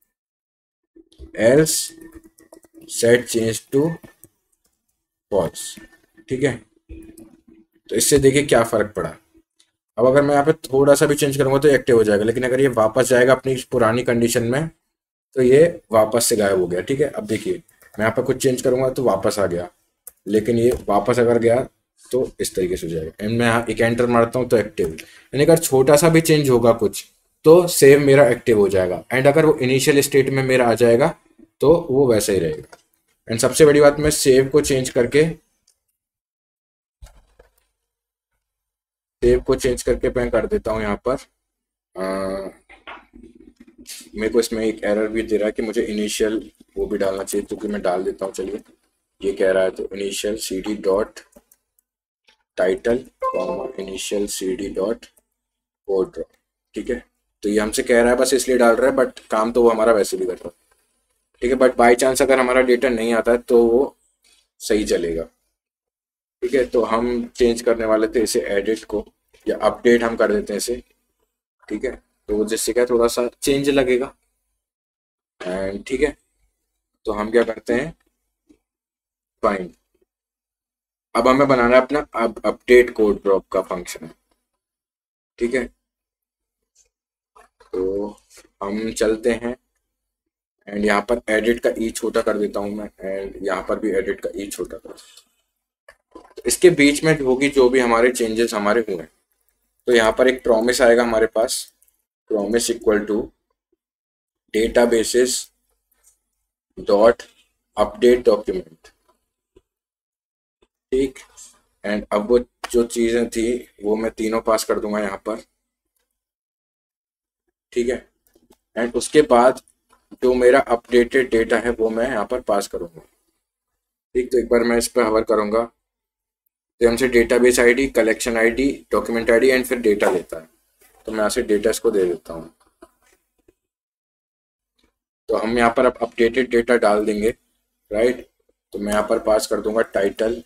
else set change to false, ठीक है। तो इससे देखिए क्या फर्क पड़ा। अब अगर मैं यहाँ पे थोड़ा सा भी चेंज करूंगा तो एक्टिव हो जाएगा, लेकिन अगर ये वापस जाएगा अपनी पुरानी कंडीशन में तो ये वापस से गायब हो गया, ठीक है। अब देखिए मैं यहाँ पे कुछ चेंज करूंगा तो वापस आ गया, लेकिन ये वापस अगर गया तो इस तरीके से हो जाएगा। एंड मैं यहाँ एक एंटर मारता हूँ तो एक्टिव, यानी अगर छोटा सा भी चेंज होगा कुछ तो सेव मेरा एक्टिव हो जाएगा, एंड अगर वो इनिशियल स्टेट में मेरा आ जाएगा तो वो वैसा ही रहेगा। एंड सबसे बड़ी बात, मैं सेव को चेंज करके सेव को चेंज करके मैं कर देता हूँ यहाँ पर, अ, मेरे को इसमें एक एरर भी दे रहा है कि मुझे इनिशियल वो भी डालना चाहिए, क्योंकि मैं डाल देता हूँ, चलिए ये कह रहा है तो initial C D dot title comma initial C D dot code drop, ठीक है। तो ये हमसे कह रहा है बस इसलिए डाल रहा है, बट काम तो वो हमारा वैसे भी कर रहा है, ठीक है। बट बाई चांस अगर हमारा डेटा नहीं आता है तो वो सही चलेगा, ठीक है। तो हम चेंज करने वाले थे इसे एडिट को, या अपडेट हम कर देते हैं इसे, ठीक है। तो जिससे क्या थोड़ा सा चेंज लगेगा, एंड ठीक है। तो हम क्या करते हैं, फाइन, अब हमें बनाना है अपना अब अपडेट कोड ड्रॉप का फंक्शन, ठीक है। तो हम चलते हैं एंड यहाँ पर एडिट का ई छोटा कर देता हूँ मैं, एंड यहाँ पर भी एडिट का ई छोटा कर देता हूँ। तो इसके बीच में होगी जो भी हमारे चेंजेस हमारे हुए, तो यहाँ पर एक प्रॉमिस आएगा हमारे पास, promise equal to databases dot update document, ठीक। एंड अब वो जो चीज़ें थी वो मैं तीनों पास कर दूंगा यहाँ पर, ठीक है। एंड उसके बाद जो मेरा अपडेटेड डेटा है वो मैं यहाँ पर पास करूँगा, ठीक। तो एक बार मैं इस पर हवर करूँगा तो हमसे database ID, collection ID, document ID and फिर डेटा लेता है। तो मैं यहाँ से डेटा इसको दे देता हूँ। तो हम यहाँ पर अब अपडेटेड डेटा डाल देंगे, राइट। तो मैं यहाँ पर पास कर दूंगा title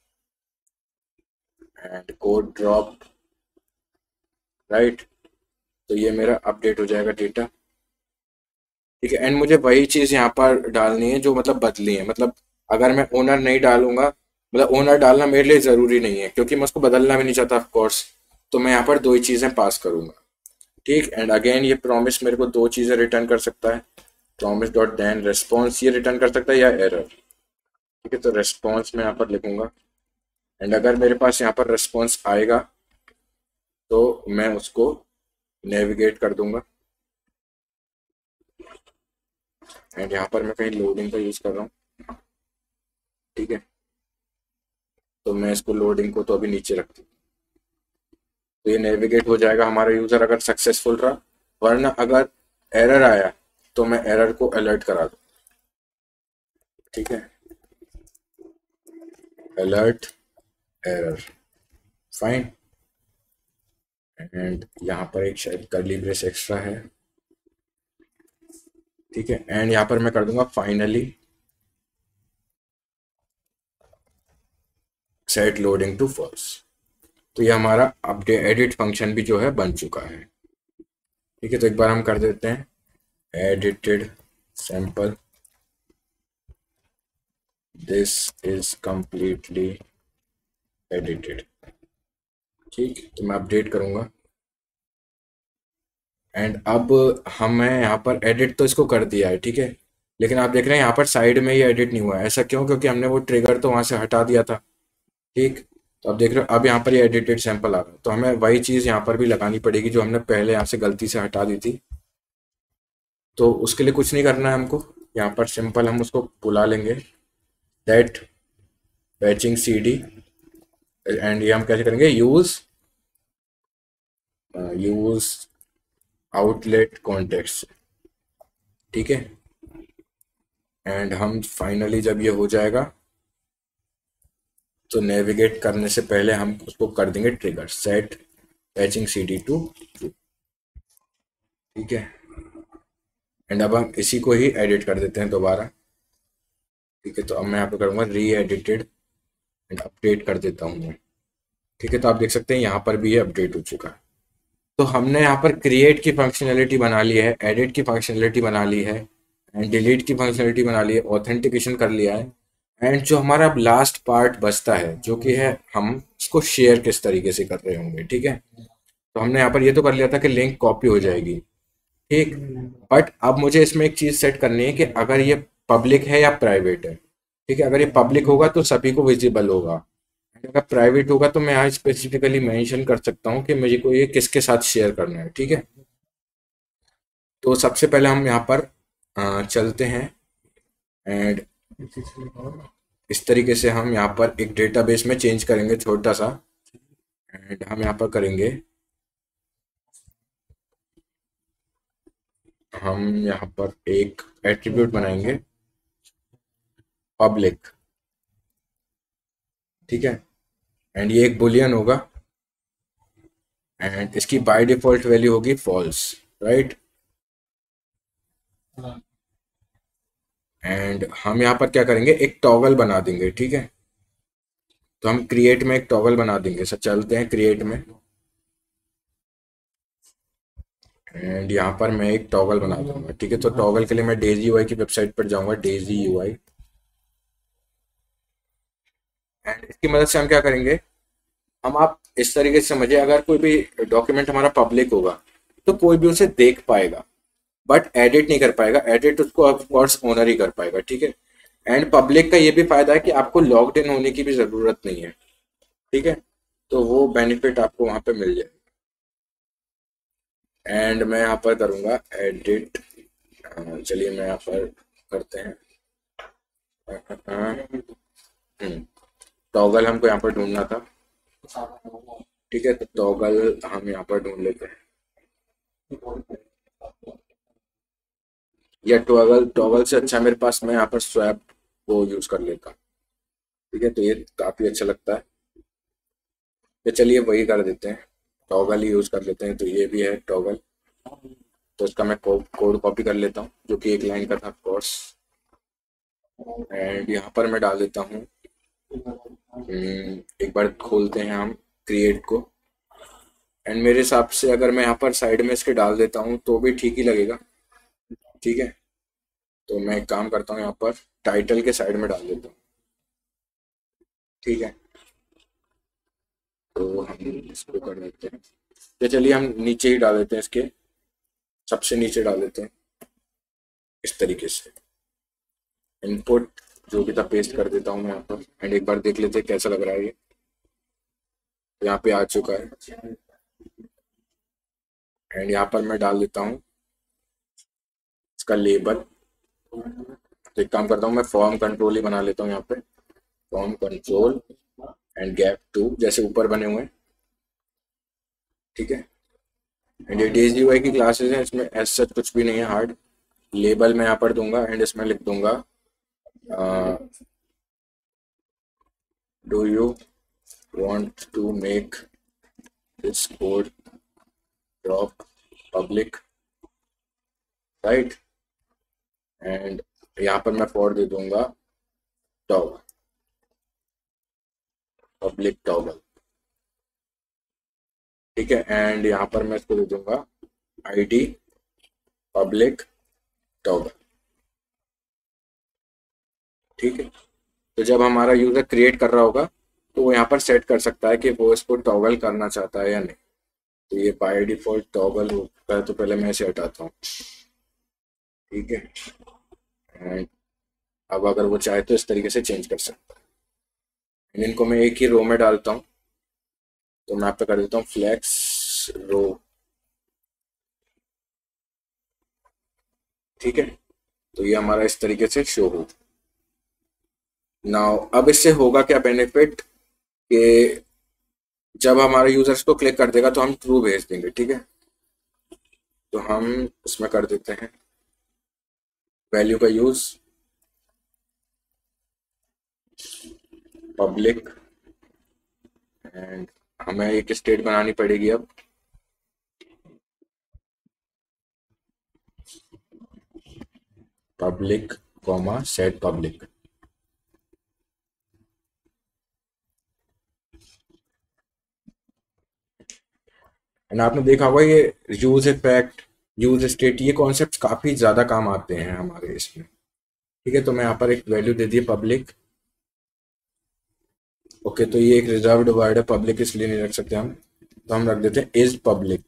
and code drop, right. तो ये मेरा अपडेट हो जाएगा डेटा, ठीक है। एंड मुझे वही चीज़ यहाँ पर डालनी है जो मतलब बदली है, मतलब अगर मैं ओनर नहीं डालूंगा, मतलब ओनर डालना मेरे लिए ज़रूरी नहीं है क्योंकि मैं उसको बदलना भी नहीं चाहता ऑफ कोर्स, तो मैं यहाँ पर दो ही चीज़ें पास करूँगा, ठीक। एंड अगेन ये प्रॉमिस मेरे को दो चीज़ें रिटर्न कर सकता है, प्रॉमिस डॉट देन रेस्पॉन्स ये रिटर्न कर सकता है या एरर, ठीक है। तो रेस्पॉन्स मैं यहाँ पर लिखूंगा, एंड अगर मेरे पास यहाँ पर रेस्पॉन्स आएगा तो मैं उसको नेविगेट कर दूंगा, एंड यहाँ पर मैं कहीं लोडिंग का यूज़ कर रहा हूँ, ठीक है। तो मैं इसको लोडिंग को तो अभी नीचे रखती हूँ, तो ये नेविगेट हो जाएगा हमारा यूज़र अगर सक्सेसफुल रहा, वरना अगर एरर आया तो मैं एरर को अलर्ट करा दूँ, ठीक है। Alert error, fine. एंड यहाँ पर एक शायद कर्ली ब्रेस एक्स्ट्रा है, ठीक है। एंड यहाँ पर मैं कर दूंगा finally set loading to false. तो ये हमारा अपडेट एडिट फंक्शन भी जो है बन चुका है, ठीक है। तो एक बार हम कर देते हैं edited sample, this is completely edited, ठीक। तो मैं अपडेट करूंगा, एंड अब हमें यहाँ पर एडिट तो इसको कर दिया है, ठीक है। लेकिन आप देख रहे हैं यहाँ पर साइड में ये एडिट नहीं हुआ है, ऐसा क्यों? क्योंकि हमने वो ट्रिगर तो वहाँ से हटा दिया था, ठीक। तो अब देख रहे हो अब यहाँ पर ये एडिटेड सैंपल आ रहा है, तो हमें वही चीज़ यहाँ पर भी लगानी पड़ेगी जो हमने पहले यहाँ से गलती से हटा दी थी। तो उसके लिए कुछ नहीं करना है हमको, यहाँ पर सिंपल हम उसको बुला लेंगे, that fetching C D, and ये हम कैसे करेंगे, यूज यूज आउटलेट कॉन्टेक्स्ट, ठीक है। एंड हम फाइनली जब ये हो जाएगा तो नेविगेट करने से पहले हम उसको कर देंगे trigger set fetching C D to true. ठीक है, एंड अब हम इसी को ही एडिट कर देते हैं दोबारा। ठीक है, तो अब मैं यहाँ पे करूँगा री एडिटेड एंड अपडेट कर देता हूँ मैं। ठीक है, तो आप देख सकते हैं यहाँ पर भी ये अपडेट हो चुका है। तो हमने यहाँ पर क्रिएट की फंक्शनैलिटी बना ली है, एडिट की फंक्शनैलिटी बना ली है, एंड डिलीट की फंक्शनैलिटी बना ली है, ऑथेंटिकेशन कर लिया है। एंड जो हमारा अब लास्ट पार्ट बचता है जो कि है हम इसको शेयर किस तरीके से कर रहे होंगे। ठीक है, तो हमने यहाँ पर ये तो कर लिया था कि लिंक कॉपी हो जाएगी। ठीक, बट अब मुझे इसमें एक चीज़ सेट करनी है कि अगर ये पब्लिक है या प्राइवेट है। ठीक है, अगर ये पब्लिक होगा तो सभी को विजिबल होगा, अगर प्राइवेट होगा तो मैं यहाँ स्पेसिफिकली मेंशन कर सकता हूँ कि मुझे को ये किसके साथ शेयर करना है। ठीक है, तो सबसे पहले हम यहाँ पर अ, चलते हैं एंड इस तरीके से हम यहाँ पर एक डेटाबेस में चेंज करेंगे छोटा सा। एंड हम यहाँ पर करेंगे, हम यहाँ पर एक एट्रीब्यूट बनाएंगे पब्लिक। ठीक है, एंड ये एक बुलियन होगा एंड इसकी बाय डिफॉल्ट वैल्यू होगी फॉल्स, राइट। एंड हम यहाँ पर क्या करेंगे, एक टॉगल बना देंगे। ठीक है, तो हम क्रिएट में एक टॉगल बना देंगे। सर चलते हैं क्रिएट में, एंड यहाँ पर मैं एक टॉगल बना दूंगा। ठीक है, तो टॉगल के लिए मैं डेजी यूआई की वेबसाइट पर जाऊंगा, डेजी यूआई। एंड इसकी मदद से हम क्या करेंगे, हम आप इस तरीके से समझिए, अगर कोई भी डॉक्यूमेंट हमारा पब्लिक होगा तो कोई भी उसे देख पाएगा बट एडिट नहीं कर पाएगा। एडिट उसको ऑफ कोर्स ओनर ही कर पाएगा। ठीक है, एंड पब्लिक का ये भी फायदा है कि आपको लॉग्ड इन होने की भी जरूरत नहीं है। ठीक है, तो वो बेनिफिट आपको वहां पे मिल जाए। एंड मैं यहाँ पर करूँगा एडिट, चलिए मैं यहाँ पर करते हैं टॉगल, हमको यहाँ पर ढूंढना था। ठीक है, तो टॉगल हम यहाँ पर ढूंढ लेते हैं, या टॉगल टॉगल से अच्छा मेरे पास, मैं यहाँ पर स्वैप को यूज कर लेता हूँ। ठीक है, तो ये काफी अच्छा लगता है, तो चलिए वही कर देते हैं, टॉगल ही यूज कर लेते हैं। तो ये भी है टॉगल, तो इसका मैं को, कोड कॉपी कर लेता हूँ जो कि एक लाइन का था कोर्स। एंड यहाँ पर मैं डाल देता हूँ, हम्म, एक बार खोलते हैं हम क्रिएट को। एंड मेरे हिसाब से अगर मैं यहाँ पर साइड में इसके डाल देता हूँ तो भी ठीक ही लगेगा। ठीक है, तो मैं एक काम करता हूँ, यहाँ पर टाइटल के साइड में डाल देता हूँ। ठीक है, तो हम इसको कर देते हैं, तो चलिए हम नीचे ही डाल देते हैं, इसके सबसे नीचे डाल देते हैं इस तरीके से। इनपुट जो भी था पेस्ट कर देता हूँ मैं यहाँ पर, एंड एक बार देख लेते हैं कैसा लग रहा है ये। तो यहाँ पे आ चुका है, एंड यहाँ पर मैं डाल देता हूँ इसका लेबल। तो एक काम करता हूँ, मैं फॉर्म कंट्रोल ही बना लेता हूँ यहाँ पे, form control and gap two जैसे ऊपर बने हुए हैं। ठीक है, एंड ये डेज यूआई की क्लासेस हैं, इसमें एज सच कुछ भी नहीं है हार्ड। लेबल मैं यहाँ पर दूंगा एंड इसमें लिख दूंगा do you want to make this code drop public, right. And यहाँ पर मैं फॉर दे दूंगा टॉगल, पब्लिक टॉगल। ठीक है, एंड यहाँ पर मैं इसको दे दूंगा आईडी पब्लिक टॉगल। ठीक है, तो जब हमारा यूजर क्रिएट कर रहा होगा तो वो यहाँ पर सेट कर सकता है कि वो इसको टॉगल करना चाहता है या नहीं। तो ये बाय डिफॉल्ट टॉगल होता है, तो पहले मैं इसे हटाता हूँ। ठीक है, एंड अब अगर वो चाहे तो इस तरीके से चेंज कर सकता है। इनको मैं एक ही रो में डालता हूँ, तो मैं यहाँ पे कर देता हूँ फ्लेक्स रो। ठीक है, तो ये हमारा इस तरीके से शो हो। नाउ अब इससे होगा क्या बेनिफिट, कि जब हमारा यूजर्स को क्लिक कर देगा तो हम ट्रू भेज देंगे। ठीक है, तो हम इसमें कर देते हैं वैल्यू का यूज पब्लिक एंड हमें एक स्टेट बनानी पड़ेगी अब। Public comma set public. And आपने देखा होगा ये यूज इफेक्ट, यूज स्टेट, ये कॉन्सेप्ट काफी ज्यादा काम आते हैं हमारे इसमें। ठीक है, तो मैं यहाँ पर एक वैल्यू दे दी पब्लिक। ओके, तो ये एक रिजर्व्ड वर्ड है, पब्लिक इसलिए नहीं रख सकते हम, तो हम रख देते हैं इज पब्लिक।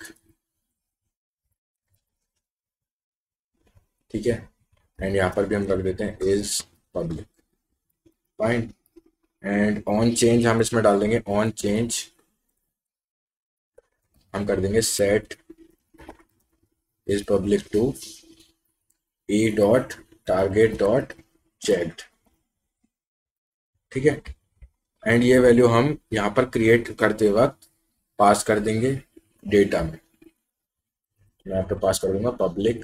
ठीक है, एंड यहाँ पर भी हम रख देते हैं is public. Fine. And on change हम इसमें डाल देंगे, ऑन चेंज हम कर देंगे set is public to E dot target dot checked. ठीक है, एंड ये वैल्यू हम यहाँ पर क्रिएट करते वक्त पास कर देंगे डेटा में। मैं यहाँ पे पास कर दूंगा पब्लिक।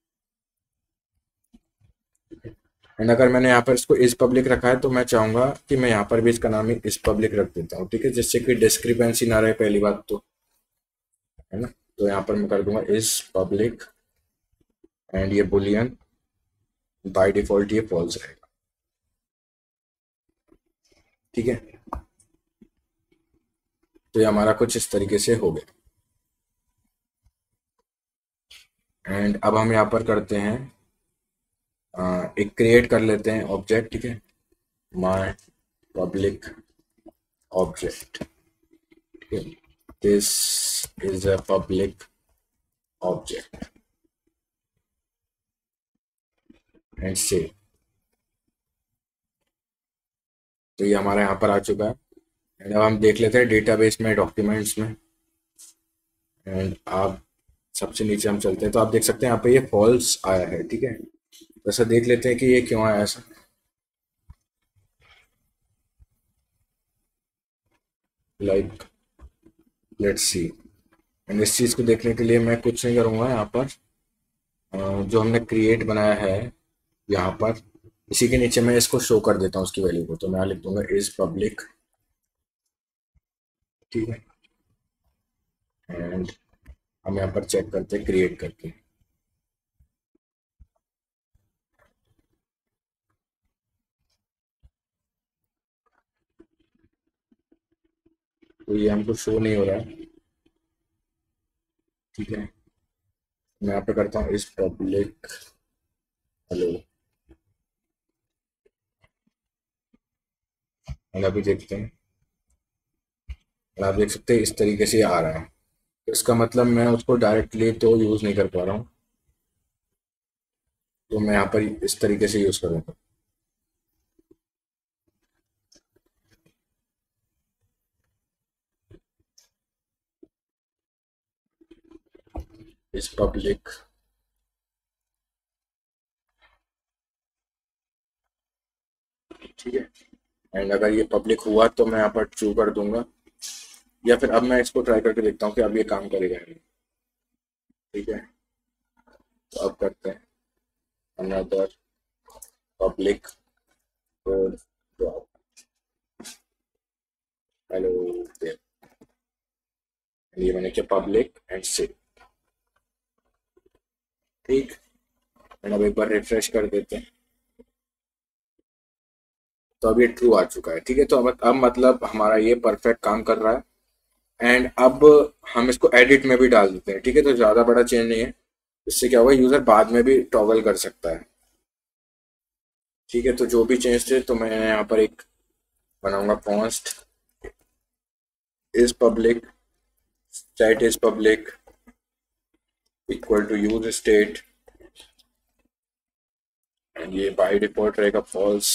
एंड अगर मैंने यहाँ पर इसको इस पब्लिक रखा है तो मैं चाहूंगा कि मैं यहाँ पर भी इसका नाम ही इस पब्लिक रख देता हूँ। ठीक है, जिससे कि डिस्क्रिपेंसी ना रहे, पहली बात तो, है ना। तो यहाँ पर मैं कर दूंगा इस पब्लिक एंड ये बुलियन बाय डिफॉल्ट ये फॉल्स रहेगा। ठीक है, तो ये हमारा कुछ इस तरीके से हो गया। एंड अब हम यहाँ पर करते हैं आ, एक क्रिएट कर लेते हैं ऑब्जेक्ट। ठीक है, माय पब्लिक ऑब्जेक्ट। ठीक है, this is a public object and save. तो ये हमारा यहाँ पर आ चुका है। एंड अब हम देख लेते हैं डेटाबेस में, डॉक्यूमेंट्स में। एंड आप सबसे नीचे हम चलते हैं तो आप देख सकते हैं यहाँ पे ये फॉल्स आया है। ठीक है, तो ऐसा देख लेते हैं कि ये क्यों आया ऐसा। Like let's see. एंड इस चीज़ को देखने के लिए मैं कुछ नहीं करूँगा, यहाँ पर अ, जो हमने क्रिएट बनाया है यहाँ पर, इसी के नीचे मैं इसको शो कर देता हूँ उसकी वैल्यू को। तो मैं यहाँ लिख दूंगा इज पब्लिक। ठीक है, एंड हम यहाँ पर चेक करते हैं क्रिएट करके। तो ये हमको शो नहीं हो रहा है। ठीक है, मैं यहाँ पे करता हूँ इस पब्लिक हेलो। एंड अभी देखते हैं, और आप देख सकते हैं इस तरीके से ये आ रहा है। तो इसका मतलब मैं उसको डायरेक्टली तो यूज़ नहीं कर पा रहा हूँ, तो मैं यहाँ पर इस तरीके से यूज़ करूँगा इस पब्लिक। ठीक है, एंड अगर ये पब्लिक हुआ तो मैं यहाँ पर ट्रू कर दूंगा, या फिर अब मैं इसको ट्राई करके देखता हूँ कि अब ये काम करेगा या नहीं। ठीक है, तो अब करते हैं another public code drop hello there. ये मैंने किया पब्लिक एंड सेव। ठीक, एंड अब एक बार रिफ्रेश कर देते हैं, तो अब ये ट्रू आ चुका है। ठीक है, तो अब अब मतलब हमारा ये परफेक्ट काम कर रहा है। एंड अब हम इसको एडिट में भी डाल देते हैं। ठीक है, तो ज़्यादा बड़ा चेंज नहीं है, इससे क्या होगा यूज़र बाद में भी टॉगल कर सकता है। ठीक है, तो जो भी चेंज थे तो मैं यहाँ पर एक बनाऊंगा const is public state is public equal to use state, and ये बाय डिफॉल्ट रहेगा फॉल्स।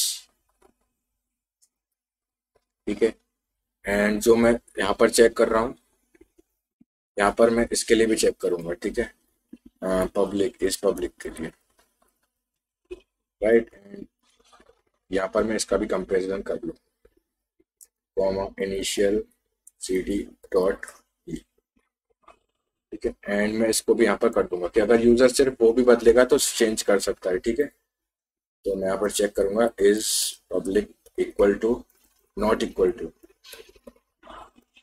ठीक है, एंड जो मैं यहाँ पर चेक कर रहा हूँ, यहाँ पर मैं इसके लिए भी चेक करूंगा। ठीक है, पब्लिक इज पब्लिक के लिए, राइट। एंड यहाँ पर मैं इसका भी कंपेरिजन कर लूँ, comma initial C D dot E. ठीक है, एंड मैं इसको भी यहाँ पर कर दूंगा कि अगर यूजर सिर्फ वो भी बदलेगा तो चेंज कर सकता है। ठीक है, तो मैं यहाँ पर चेक करूंगा is public equal to not equal to.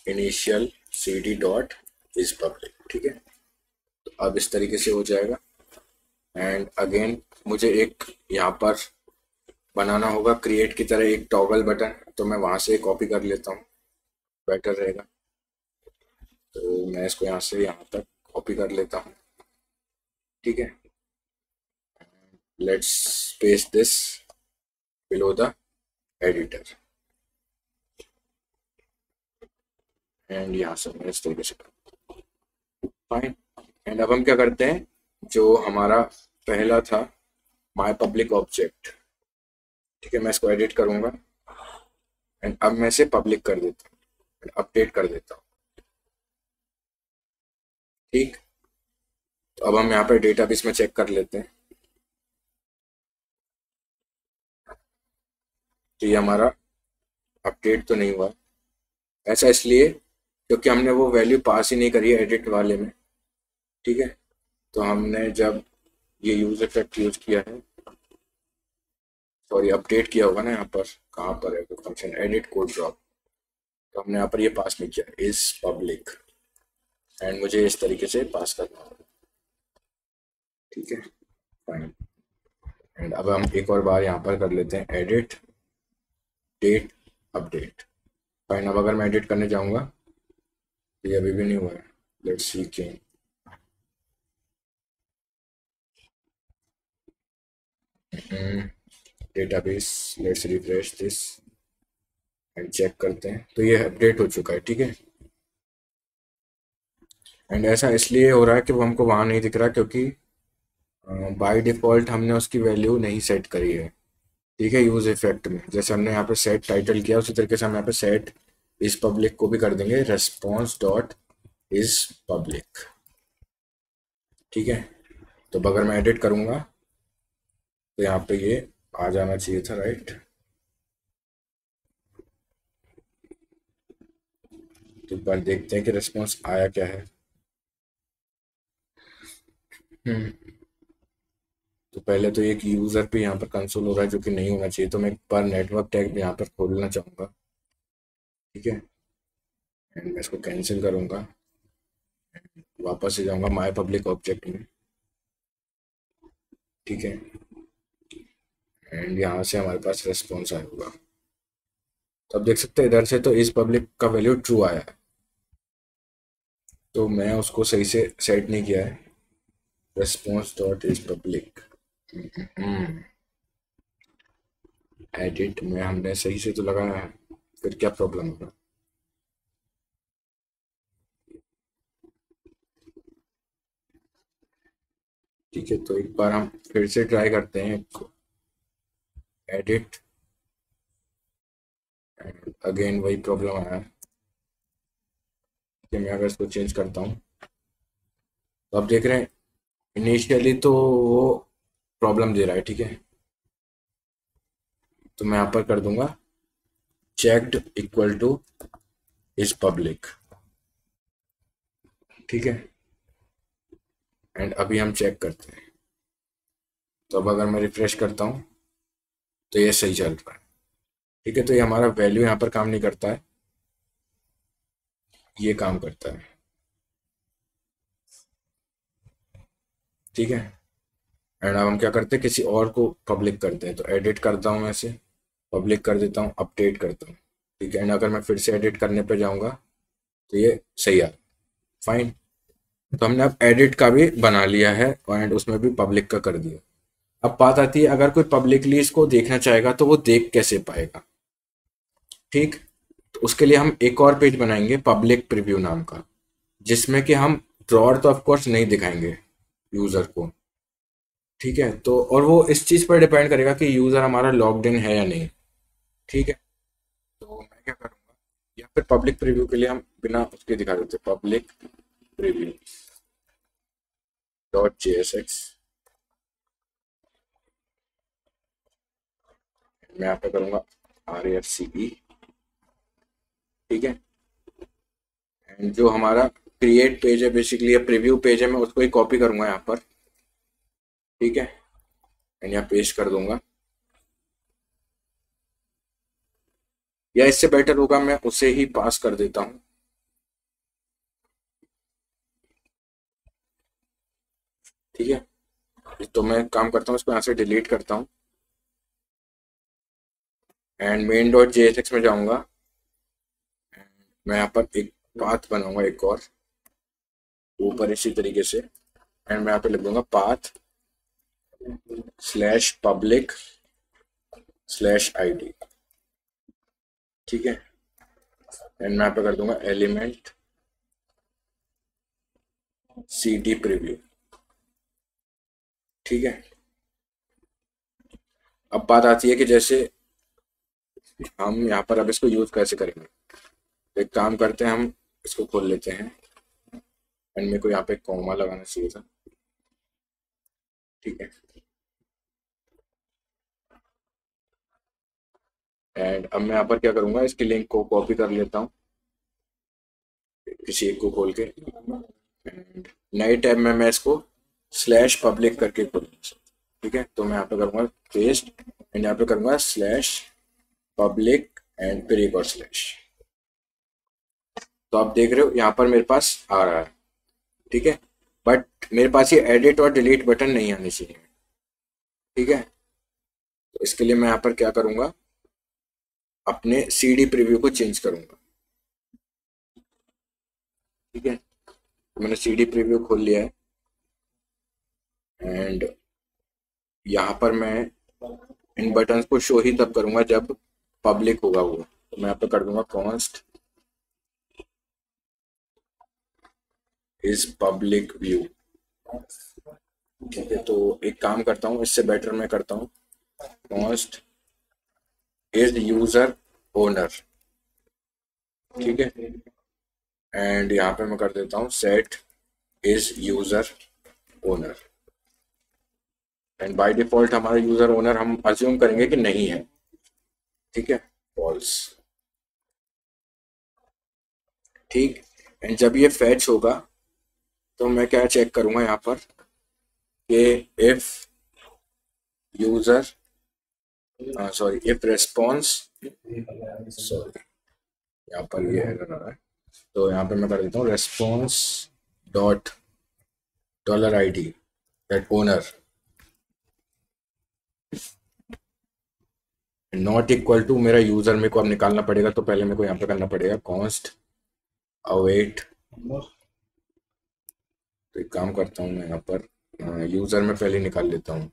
Initial C D dot is public, ठीक है। तो अब इस तरीके से हो जाएगा। एंड अगेन मुझे एक यहाँ पर बनाना होगा क्रिएट की तरह एक टॉगल बटन, तो मैं वहाँ से कॉपी कर लेता हूँ, बेटर रहेगा। तो मैं इसको यहाँ से यहाँ तक कॉपी कर लेता हूँ, ठीक है। Let's paste this below the editor and यहाँ से मैं इस तरीके से फाइन। एंड अब हम क्या करते हैं, जो हमारा पहला था माय पब्लिक ऑब्जेक्ट, ठीक है, मैं इसको एडिट करूंगा एंड अब मैं इसे पब्लिक कर देता हूँ, अपडेट कर देता हूँ, ठीक। तो अब हम यहाँ पे डेटाबेस में चेक कर लेते हैं। तो ये हमारा अपडेट तो नहीं हुआ, ऐसा इसलिए क्योंकि हमने वो वैल्यू पास ही नहीं करी है एडिट वाले में, ठीक है। तो हमने जब ये यूज इफेक्ट यूज किया है, सॉरी अपडेट किया होगा ना, यहाँ पर कहाँ पर है फंक्शन एडिट कोड ड्रॉप, तो हमने यहाँ पर ये पास नहीं किया इज पब्लिक एंड मुझे इस तरीके से पास करना होगा, ठीक है, फाइन। एंड अब हम एक और बार यहाँ पर कर लेते हैं एडिट डेट अपडेट, फाइन। अब अगर मैं एडिट करने जाऊँगा तो ये अभी भी नहीं हुआ है, let's see change, database, let's refresh this and check करते हैं, तो ये अपडेट हो चुका है, ठीक है। एंड ऐसा इसलिए हो रहा है कि वो हमको वहाँ नहीं दिख रहा क्योंकि बाय डिफ़ॉल्ट हमने उसकी वैल्यू नहीं सेट करी है, ठीक है। यूज इफेक्ट में जैसे हमने यहाँ पे सेट टाइटल किया उसी तरीके से हम यहाँ पे सेट इज पब्लिक को भी कर देंगे, रेस्पॉन्स डॉट इज पब्लिक, ठीक है। तो अगर मैं एडिट करूँगा तो यहाँ पे ये आ जाना चाहिए था, राइट। तो एक बार देखते हैं कि रेस्पॉन्स आया क्या है। हम्म तो पहले तो एक यूज़र पे यहाँ पर कंसोल हो रहा है जो कि नहीं होना चाहिए, तो मैं एक बार नेटवर्क टैग भी यहाँ पर खोलना चाहूँगा, ठीक है। एंड मैं इसको कैंसिल करूँगा, वापस से जाऊँगा माय पब्लिक ऑब्जेक्ट में, ठीक है। एंड यहाँ से हमारे पास रेस्पॉन्स आया होगा, तो अब देख सकते हैं इधर से तो इस पब्लिक का वैल्यू ट्रू आया है, तो मैं उसको सही से सेट नहीं किया है, response dot is public edit में हमने सही से तो लगाया है, फिर क्या प्रॉब्लम होगा। ठीक है, तो एक बार हम फिर से ट्राई करते हैं एडिट, अगेन वही प्रॉब्लम आया कि मैं अगर इसको चेंज करता हूँ तो आप देख रहे हैं इनिशियली तो वो प्रॉब्लम दे रहा है, ठीक है। तो मैं यहाँ पर कर दूंगा checked equal to is public, ठीक है। एंड अभी हम चेक करते हैं, तो अब अगर मैं रिफ्रेश करता हूँ तो ये सही चल रहा है, ठीक है। तो ये हमारा वैल्यू यहाँ पर काम नहीं करता है, ये काम करता है, ठीक है। एंड अब हम क्या करते हैं, किसी और को पब्लिक करते हैं, तो एडिट करता हूँ मैं इसे, पब्लिक कर देता हूँ, अपडेट करता हूँ, ठीक है। एंड अगर मैं फिर से एडिट करने पे जाऊँगा तो ये सही आ, फाइन। तो हमने अब एडिट का भी बना लिया है एंड उसमें भी पब्लिक का कर दिया। अब बात आती है अगर कोई पब्लिकली इसको देखना चाहेगा तो वो देख कैसे पाएगा, ठीक। तो उसके लिए हम एक और पेज बनाएंगे पब्लिक प्रीव्यू नाम का, जिसमें कि हम ड्रॉअर तो ऑफकोर्स नहीं दिखाएंगे यूजर को, ठीक है। तो और वो इस चीज पर डिपेंड करेगा कि यूजर हमारा लॉग्ड इन है या नहीं, ठीक है। तो मैं क्या करूँगा, या फिर पब्लिक प्रीव्यू के लिए हम बिना उसके दिखा देते public preview dot J S X, मैं यहाँ पे करूँगा आर एफ सी ई, ठीक है। एंड जो हमारा क्रिएट पेज है बेसिकली या प्रीव्यू पेज है, मैं उसको ही कॉपी करूँगा यहाँ पर, ठीक है। एंड यहाँ पेस्ट कर दूंगा, या इससे बेटर होगा मैं उसे ही पास कर देता हूँ ठीक है, तो मैं काम करता हूँ, इसको यहाँ से डिलीट करता हूँ and main dot J S X में जाऊँगा। मैं यहाँ पर एक पाथ बनाऊंगा एक और ऊपर इसी तरीके से, एंड मैं यहाँ पे लिख दूंगा path slash public slash I D. ठीक है, एंड मैं यहाँ पे कर दूंगा एलिमेंट सी डी प्रीव्यू। ठीक है, अब बात आती है कि जैसे हम यहाँ पर अब इसको यूज कैसे करेंगे। तो एक काम करते हैं, हम इसको खोल लेते हैं एंड मेरे को यहाँ पे कॉमा लगाना चाहिए था। ठीक है, एंड अब मैं यहाँ पर क्या करूँगा, इसके लिंक को कॉपी कर लेता हूँ किसी एक को खोल के, एंड नए टैब में मैं इसको स्लैश पब्लिक करके खोलूँगा। ठीक है, तो मैं यहाँ पे करूँगा पेस्ट एंड यहाँ पे करूँगा स्लैश पब्लिक एंड फिर एक और स्लैश। तो आप देख रहे हो यहाँ पर मेरे पास आ रहा है। ठीक है, बट मेरे पास ये एडिट और डिलीट बटन नहीं आने चाहिए। ठीक है, तो इसके लिए मैं यहाँ पर क्या करूँगा, अपने सी डी प्रीव्यू को चेंज करूँगा। ठीक है, तो मैंने सी डी प्रीव्यू खोल लिया है एंड यहाँ पर मैं इन बटन्स को शो ही तब करूँगा जब पब्लिक होगा वो। तो मैं यहाँ पे कर दूंगा कॉन्स्ट इज पब्लिक व्यू। ठीक है, तो एक काम करता हूँ, इससे बेटर मैं करता हूँ कॉन्स्ट इज यूजर ओनर। ठीक है, एंड यहाँ पे मैं कर देता हूँ set is user owner, and by default हमारा यूजर ओनर हम अज्यूम करेंगे कि नहीं है। ठीक है, फॉल्स। ठीक, एंड जब ये फैच होगा तो मैं क्या चेक करूंगा यहाँ पर कि if user sorry if response sorry यहाँ पर ये एरर आ रहा है, तो यहाँ पे मैं कर देता हूँ response dot dollar I D that owner not equal to मेरा यूजर। मेरे को अब निकालना पड़ेगा, तो पहले मेरे को यहाँ पे करना पड़ेगा कॉन्स्ट अवेट। तो एक काम करता हूँ, मैं यहाँ पर यूजर में पहले निकाल लेता हूँ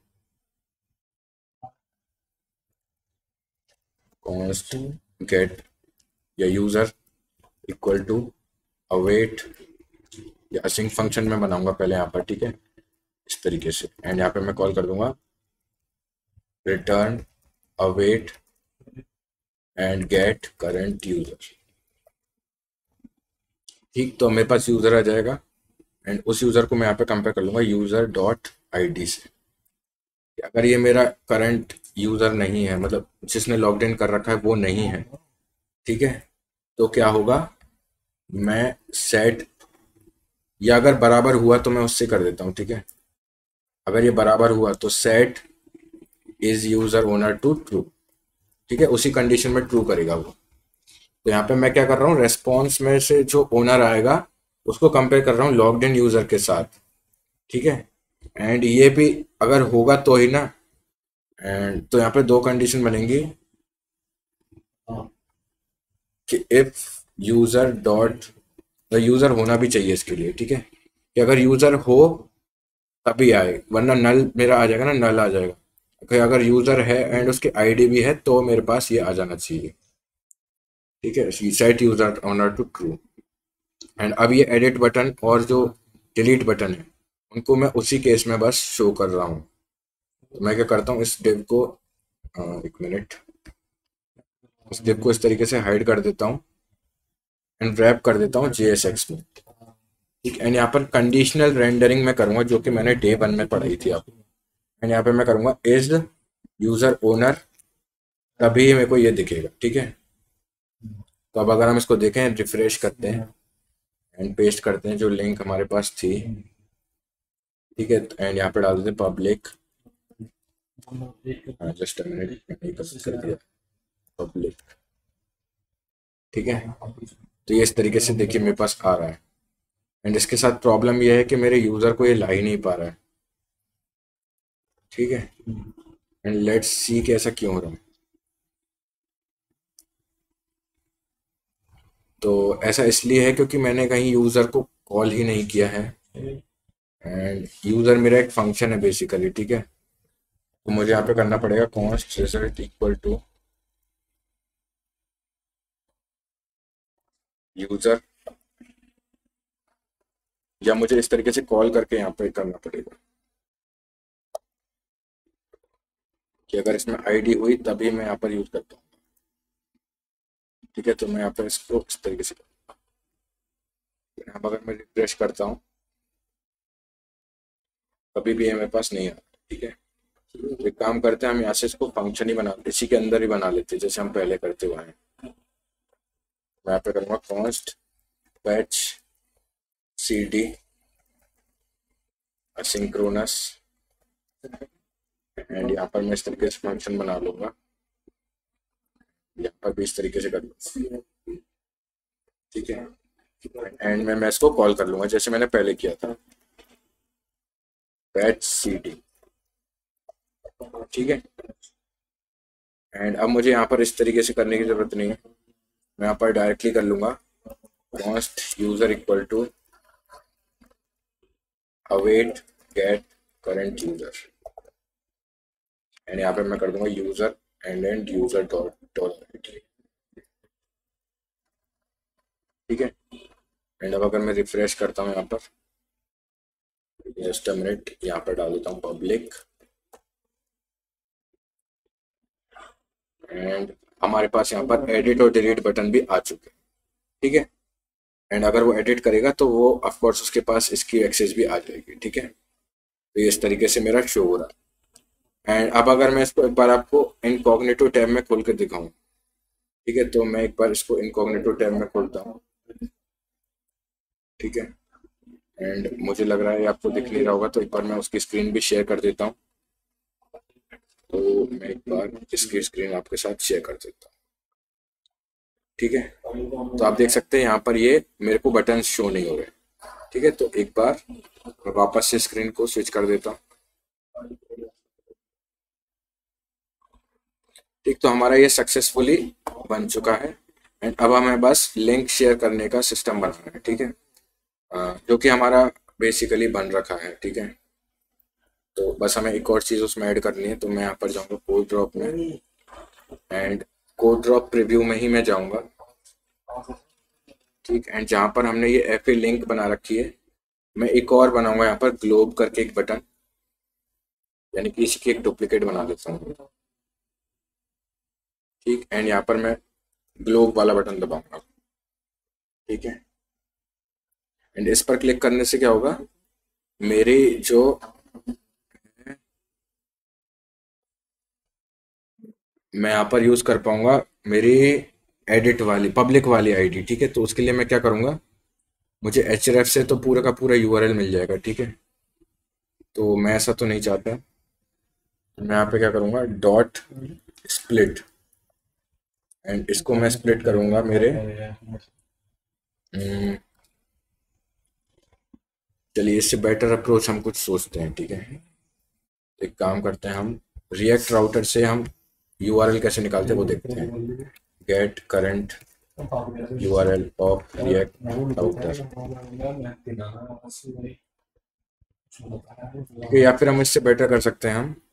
कॉन्स्ट गेट या यूजर इक्वल टू अवेट या असिंक फंक्शन में बनाऊंगा पहले यहाँ पर। ठीक है, इस तरीके से, एंड यहाँ पे मैं कॉल कर दूंगा return await and get current user. ठीक, तो मेरे पास यूजर आ जाएगा एंड उस यूजर को मैं यहाँ पे कंपेयर कर लूंगा यूजर डॉट आई डी से। अगर ये मेरा करंट यूजर नहीं है, मतलब जिसने लॉग्ड इन कर रखा है वो नहीं है, ठीक है, तो क्या होगा, मैं सेट या अगर बराबर हुआ तो मैं उससे कर देता हूँ। ठीक है, अगर ये बराबर हुआ तो set is user owner to true. ठीक है, उसी कंडीशन में ट्रू करेगा वो। तो यहाँ पे मैं क्या कर रहा हूँ, रेस्पॉन्स में से जो ओनर आएगा उसको कंपेयर कर रहा हूँ लॉग्ड इन यूजर के साथ। ठीक है, एंड ये भी अगर होगा तो ही ना, एंड तो यहाँ पे दो कंडीशन बनेंगी कि if user dot the user होना भी चाहिए इसके लिए। ठीक है, कि अगर यूजर हो तभी आए, वरना नल मेरा आ जाएगा ना, नल आ जाएगा। कि अगर यूजर है एंड उसकी आईडी भी है तो मेरे पास ये आ जाना चाहिए। ठीक है, set user owner to true. And अब ये एडिट बटन और जो डिलीट बटन है उनको मैं उसी केस में बस शो कर रहा हूँ। तो मैं क्या करता हूँ, इस डिव को आ, एक मिनट इस डिव को इस तरीके से हाइड कर देता हूँ एंड रैप कर देता हूँ जे एस एक्स में। ठीक, एंड यहाँ पर कंडीशनल रेंडरिंग में करूँगा जो कि मैंने डे वन में पढ़ाई थी आप। एंड यहाँ पे मैं करूँगा इज यूजर ओनर, तभी मेरे को ये दिखेगा। ठीक है, तो अब अगर हम इसको देखें, रिफ्रेश करते हैं एंड पेस्ट करते हैं जो लिंक हमारे पास थी। ठीक है, एंड यहाँ पे डाल देते हैं पब्लिक, जस्ट अ मिनट कर दिया पब्लिक। ठीक है, तो ये इस तरीके से देखिए मेरे पास आ रहा है। एंड इसके साथ प्रॉब्लम ये है कि मेरे यूज़र को ये ला ही नहीं पा रहा है। ठीक है, एंड लेट्स सी कि ऐसा क्यों हो रहा है। तो ऐसा इसलिए है क्योंकि मैंने कहीं यूज़र को कॉल ही नहीं किया है, एंड यूज़र मेरा एक फंक्शन है बेसिकली। ठीक है, तो मुझे यहाँ पे करना पड़ेगा const result equal to user, या मुझे इस तरीके से कॉल करके यहाँ पे करना पड़ेगा कि अगर इसमें आईडी हुई तभी मैं यहाँ पर यूज़ करता हूँ। ठीक है, तो मैं यहाँ पर इसको इस तरीके से, अब अगर मैं रिफ्रेश करता हूँ कभी भी ये मेरे पास नहीं आ रहा। ठीक है, तो एक काम करते हैं, हम यहाँ से इसको फंक्शन ही बना, इसी के अंदर ही बना लेते हैं जैसे हम पहले करते हुए हैं। मैं यहाँ पे करूँगा const fetch C D asynchronous, and यहाँ पर मैं इस तरीके से फंक्शन बना लूंगा, यहाँ पर भी इस तरीके से कर लूँगा। ठीक है, एंड में मैं इसको कॉल कर लूंगा जैसे मैंने पहले किया था, फैच सी डी। ठीक है, एंड अब मुझे यहाँ पर इस तरीके से करने की जरूरत नहीं है, मैं यहाँ पर डायरेक्टली कर लूंगा const user equal to await get current user, and यहाँ पे मैं कर दूंगा user and and user dot dollar. ठीक है, एंड अब अगर मैं रिफ्रेश करता हूँ यहाँ पर, जस्ट अ मिनट, यहाँ पर डाल देता हूँ पब्लिक, एंड हमारे पास यहाँ पर एडिट और डिलीट बटन भी आ चुके हैं। ठीक है, एंड अगर वो एडिट करेगा तो वो ऑफकोर्स उसके पास इसकी एक्सेस भी आ जाएगी। ठीक है, तो ये इस तरीके से मेरा शो हो रहा है। एंड अब अगर मैं इसको एक बार आपको इनकॉग्निटो टैब में खोल के दिखाऊं, ठीक है, तो मैं एक बार इसको इनकॉग्निटो टैब में खोलता हूँ। ठीक है, एंड मुझे लग रहा है आपको दिख नहीं रहा होगा, तो एक बार मैं उसकी स्क्रीन भी शेयर कर देता हूँ। तो मैं एक बार इसकी स्क्रीन आपके साथ शेयर कर देता हूँ। ठीक है, तो आप देख सकते हैं यहाँ पर ये मेरे को बटन शो नहीं हो रहे। ठीक है, तो एक बार मैं वापस से स्क्रीन को स्विच कर देता हूँ। ठीक, तो हमारा ये सक्सेसफुली बन चुका है, एंड अब हमें बस लिंक शेयर करने का सिस्टम बनाना है। ठीक है, अ, जो कि हमारा बेसिकली बन रखा है। ठीक है, तो बस हमें एक और चीज़ उसमें ऐड करनी है, तो मैं यहाँ पर जाऊँगा कोड ड्रॉप में, एंड कोड ड्रॉप प्रीव्यू में ही मैं जाऊँगा। ठीक, एंड जहाँ पर हमने ये एफ ए लिंक बना रखी है, मैं एक और बनाऊंगा यहाँ पर ग्लोब करके एक बटन, यानी कि इसकी एक डुप्लीकेट बना देता हूँ। ठीक, एंड यहाँ पर मैं ग्लोब वाला बटन दबाऊंगा। ठीक है, एंड इस पर क्लिक करने से क्या होगा, मेरी जो मैं यहाँ पर यूज कर पाऊंगा मेरी एडिट वाली पब्लिक वाली आईडी। ठीक है, तो उसके लिए मैं क्या करूंगा, मुझे एच से तो पूरा का पूरा यूआरएल मिल जाएगा। ठीक है, तो मैं ऐसा तो नहीं चाहता, मैं यहाँ पे क्या करूंगा, डॉट स्प्लिट, एंड इसको मैं स्प्लिट करूंगा मेरे, हम्म, चलिए इससे बेटर अप्रोच हम कुछ सोचते हैं। ठीक है, एक काम करते हैं, हम रिएक्ट राउटर से हम यूआरएल कैसे निकालते हैं वो देखते हैं। Get current URL of React router. ठीक है, या फिर हम इससे बेटर कर सकते हैं, हम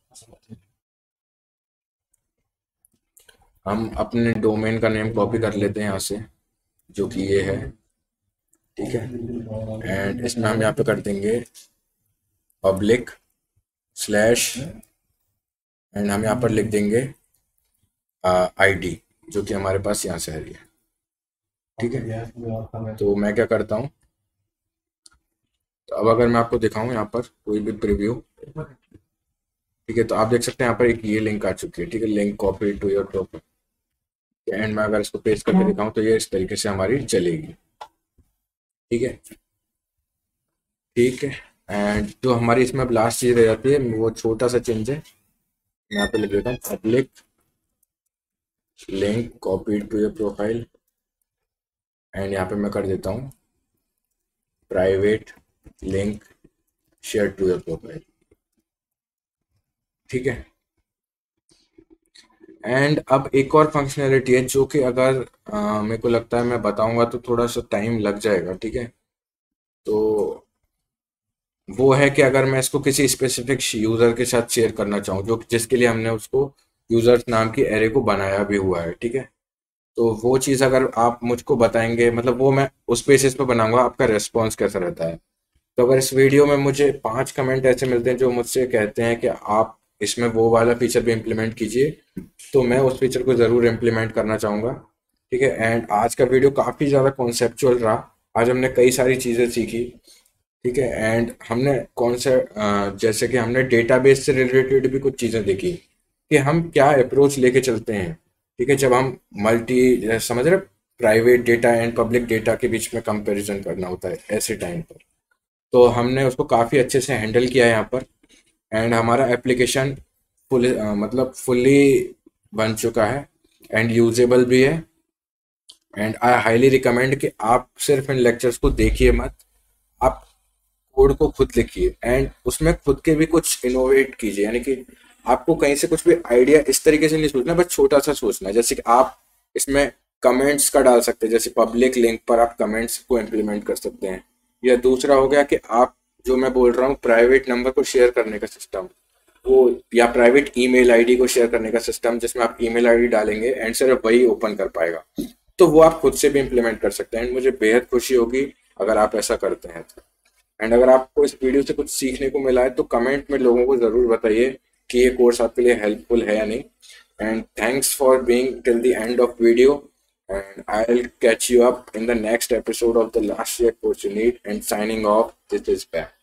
हम अपने डोमेन का नेम कॉपी कर लेते हैं यहाँ से, जो कि ये है। ठीक है, एंड इसमें हम यहाँ पे कर देंगे पब्लिक स्लैश, एंड हम यहाँ पर लिख देंगे आईडी, जो कि हमारे पास यहाँ से आ रही है। ठीक है, तो मैं क्या करता हूँ, तो अब अगर मैं आपको दिखाऊं यहाँ पर कोई भी प्रीव्यू, ठीक है, तो आप देख सकते हैं यहाँ पर एक ये लिंक आ चुकी है। ठीक है, link copy to your profile, and मैं अगर इसको पेस्ट करके दिखाऊं तो ये इस तरीके से हमारी चलेगी। ठीक है, ठीक है, एंड जो हमारी इसमें लास्ट चीज रह जाती है वो छोटा सा चेंज है, मैं यहाँ पे लिख देता हूँ public link copy to your profile, and यहाँ पे मैं कर देता हूँ private link share to your profile. ठीक है। एंड अब एक और फंक्शनैलिटी है जो कि अगर अ, मेरे को लगता है मैं बताऊंगा तो थोड़ा सा टाइम लग जाएगा, ठीक है। तो वो है कि अगर मैं इसको किसी स्पेसिफिक यूजर के साथ शेयर करना चाहूँ, जो जिसके लिए हमने उसको यूजर्स नाम की एरे को बनाया भी हुआ है, ठीक है। तो वो चीज़ अगर आप मुझको बताएंगे, मतलब वो मैं उस बेसिस पे बनाऊंगा आपका रेस्पॉन्स कैसा रहता है। तो अगर इस वीडियो में मुझे पांच कमेंट ऐसे मिलते हैं जो मुझसे कहते हैं कि आप इसमें वो वाला फीचर भी इम्प्लीमेंट कीजिए, तो मैं उस फीचर को ज़रूर इम्प्लीमेंट करना चाहूँगा, ठीक है। एंड आज का वीडियो काफ़ी ज़्यादा कॉन्सेप्चुअल रहा। आज हमने कई सारी चीज़ें सीखी, ठीक है। एंड हमने कौन से अ, जैसे कि हमने डेटाबेस से रिलेटेड भी कुछ चीज़ें देखी कि हम क्या अप्रोच लेके चलते हैं, ठीक है, जब हम मल्टी समझ रहे private data and public data के बीच में कंपैरिजन करना होता है ऐसे टाइम पर। तो हमने उसको काफ़ी अच्छे से हैंडल किया है यहाँ पर। एंड हमारा एप्लीकेशन फुल मतलब फुल्ली बन चुका है एंड यूजेबल भी है। एंड आई हाईली रिकमेंड कि आप सिर्फ इन लेक्चर्स को देखिए मत, आप कोड को खुद लिखिए एंड उसमें खुद के भी कुछ इनोवेट कीजिए। यानी कि आपको कहीं से कुछ भी आइडिया इस तरीके से नहीं सोचना, बस छोटा सा सोचना है। जैसे कि आप इसमें कमेंट्स का डाल सकते हैं, जैसे पब्लिक लिंक पर आप कमेंट्स को इम्प्लीमेंट कर सकते हैं। या दूसरा हो गया कि आप, जो मैं बोल रहा हूँ, प्राइवेट नंबर को शेयर करने का सिस्टम, वो, या प्राइवेट ईमेल आईडी को शेयर करने का सिस्टम जिसमें आप ईमेल आईडी डालेंगे एंड सिर्फ वही ओपन कर पाएगा, तो वो आप खुद से भी इम्प्लीमेंट कर सकते हैं। एंड मुझे बेहद खुशी होगी अगर आप ऐसा करते हैं तो। एंड अगर आपको इस वीडियो से कुछ सीखने को मिला है तो कमेंट में लोगों को ज़रूर बताइए कि ये कोर्स आपके लिए हेल्पफुल है या नहीं। And thanks for being till the end of video, and I will catch you up in the next episode of the last year course you need, and signing off, this is back.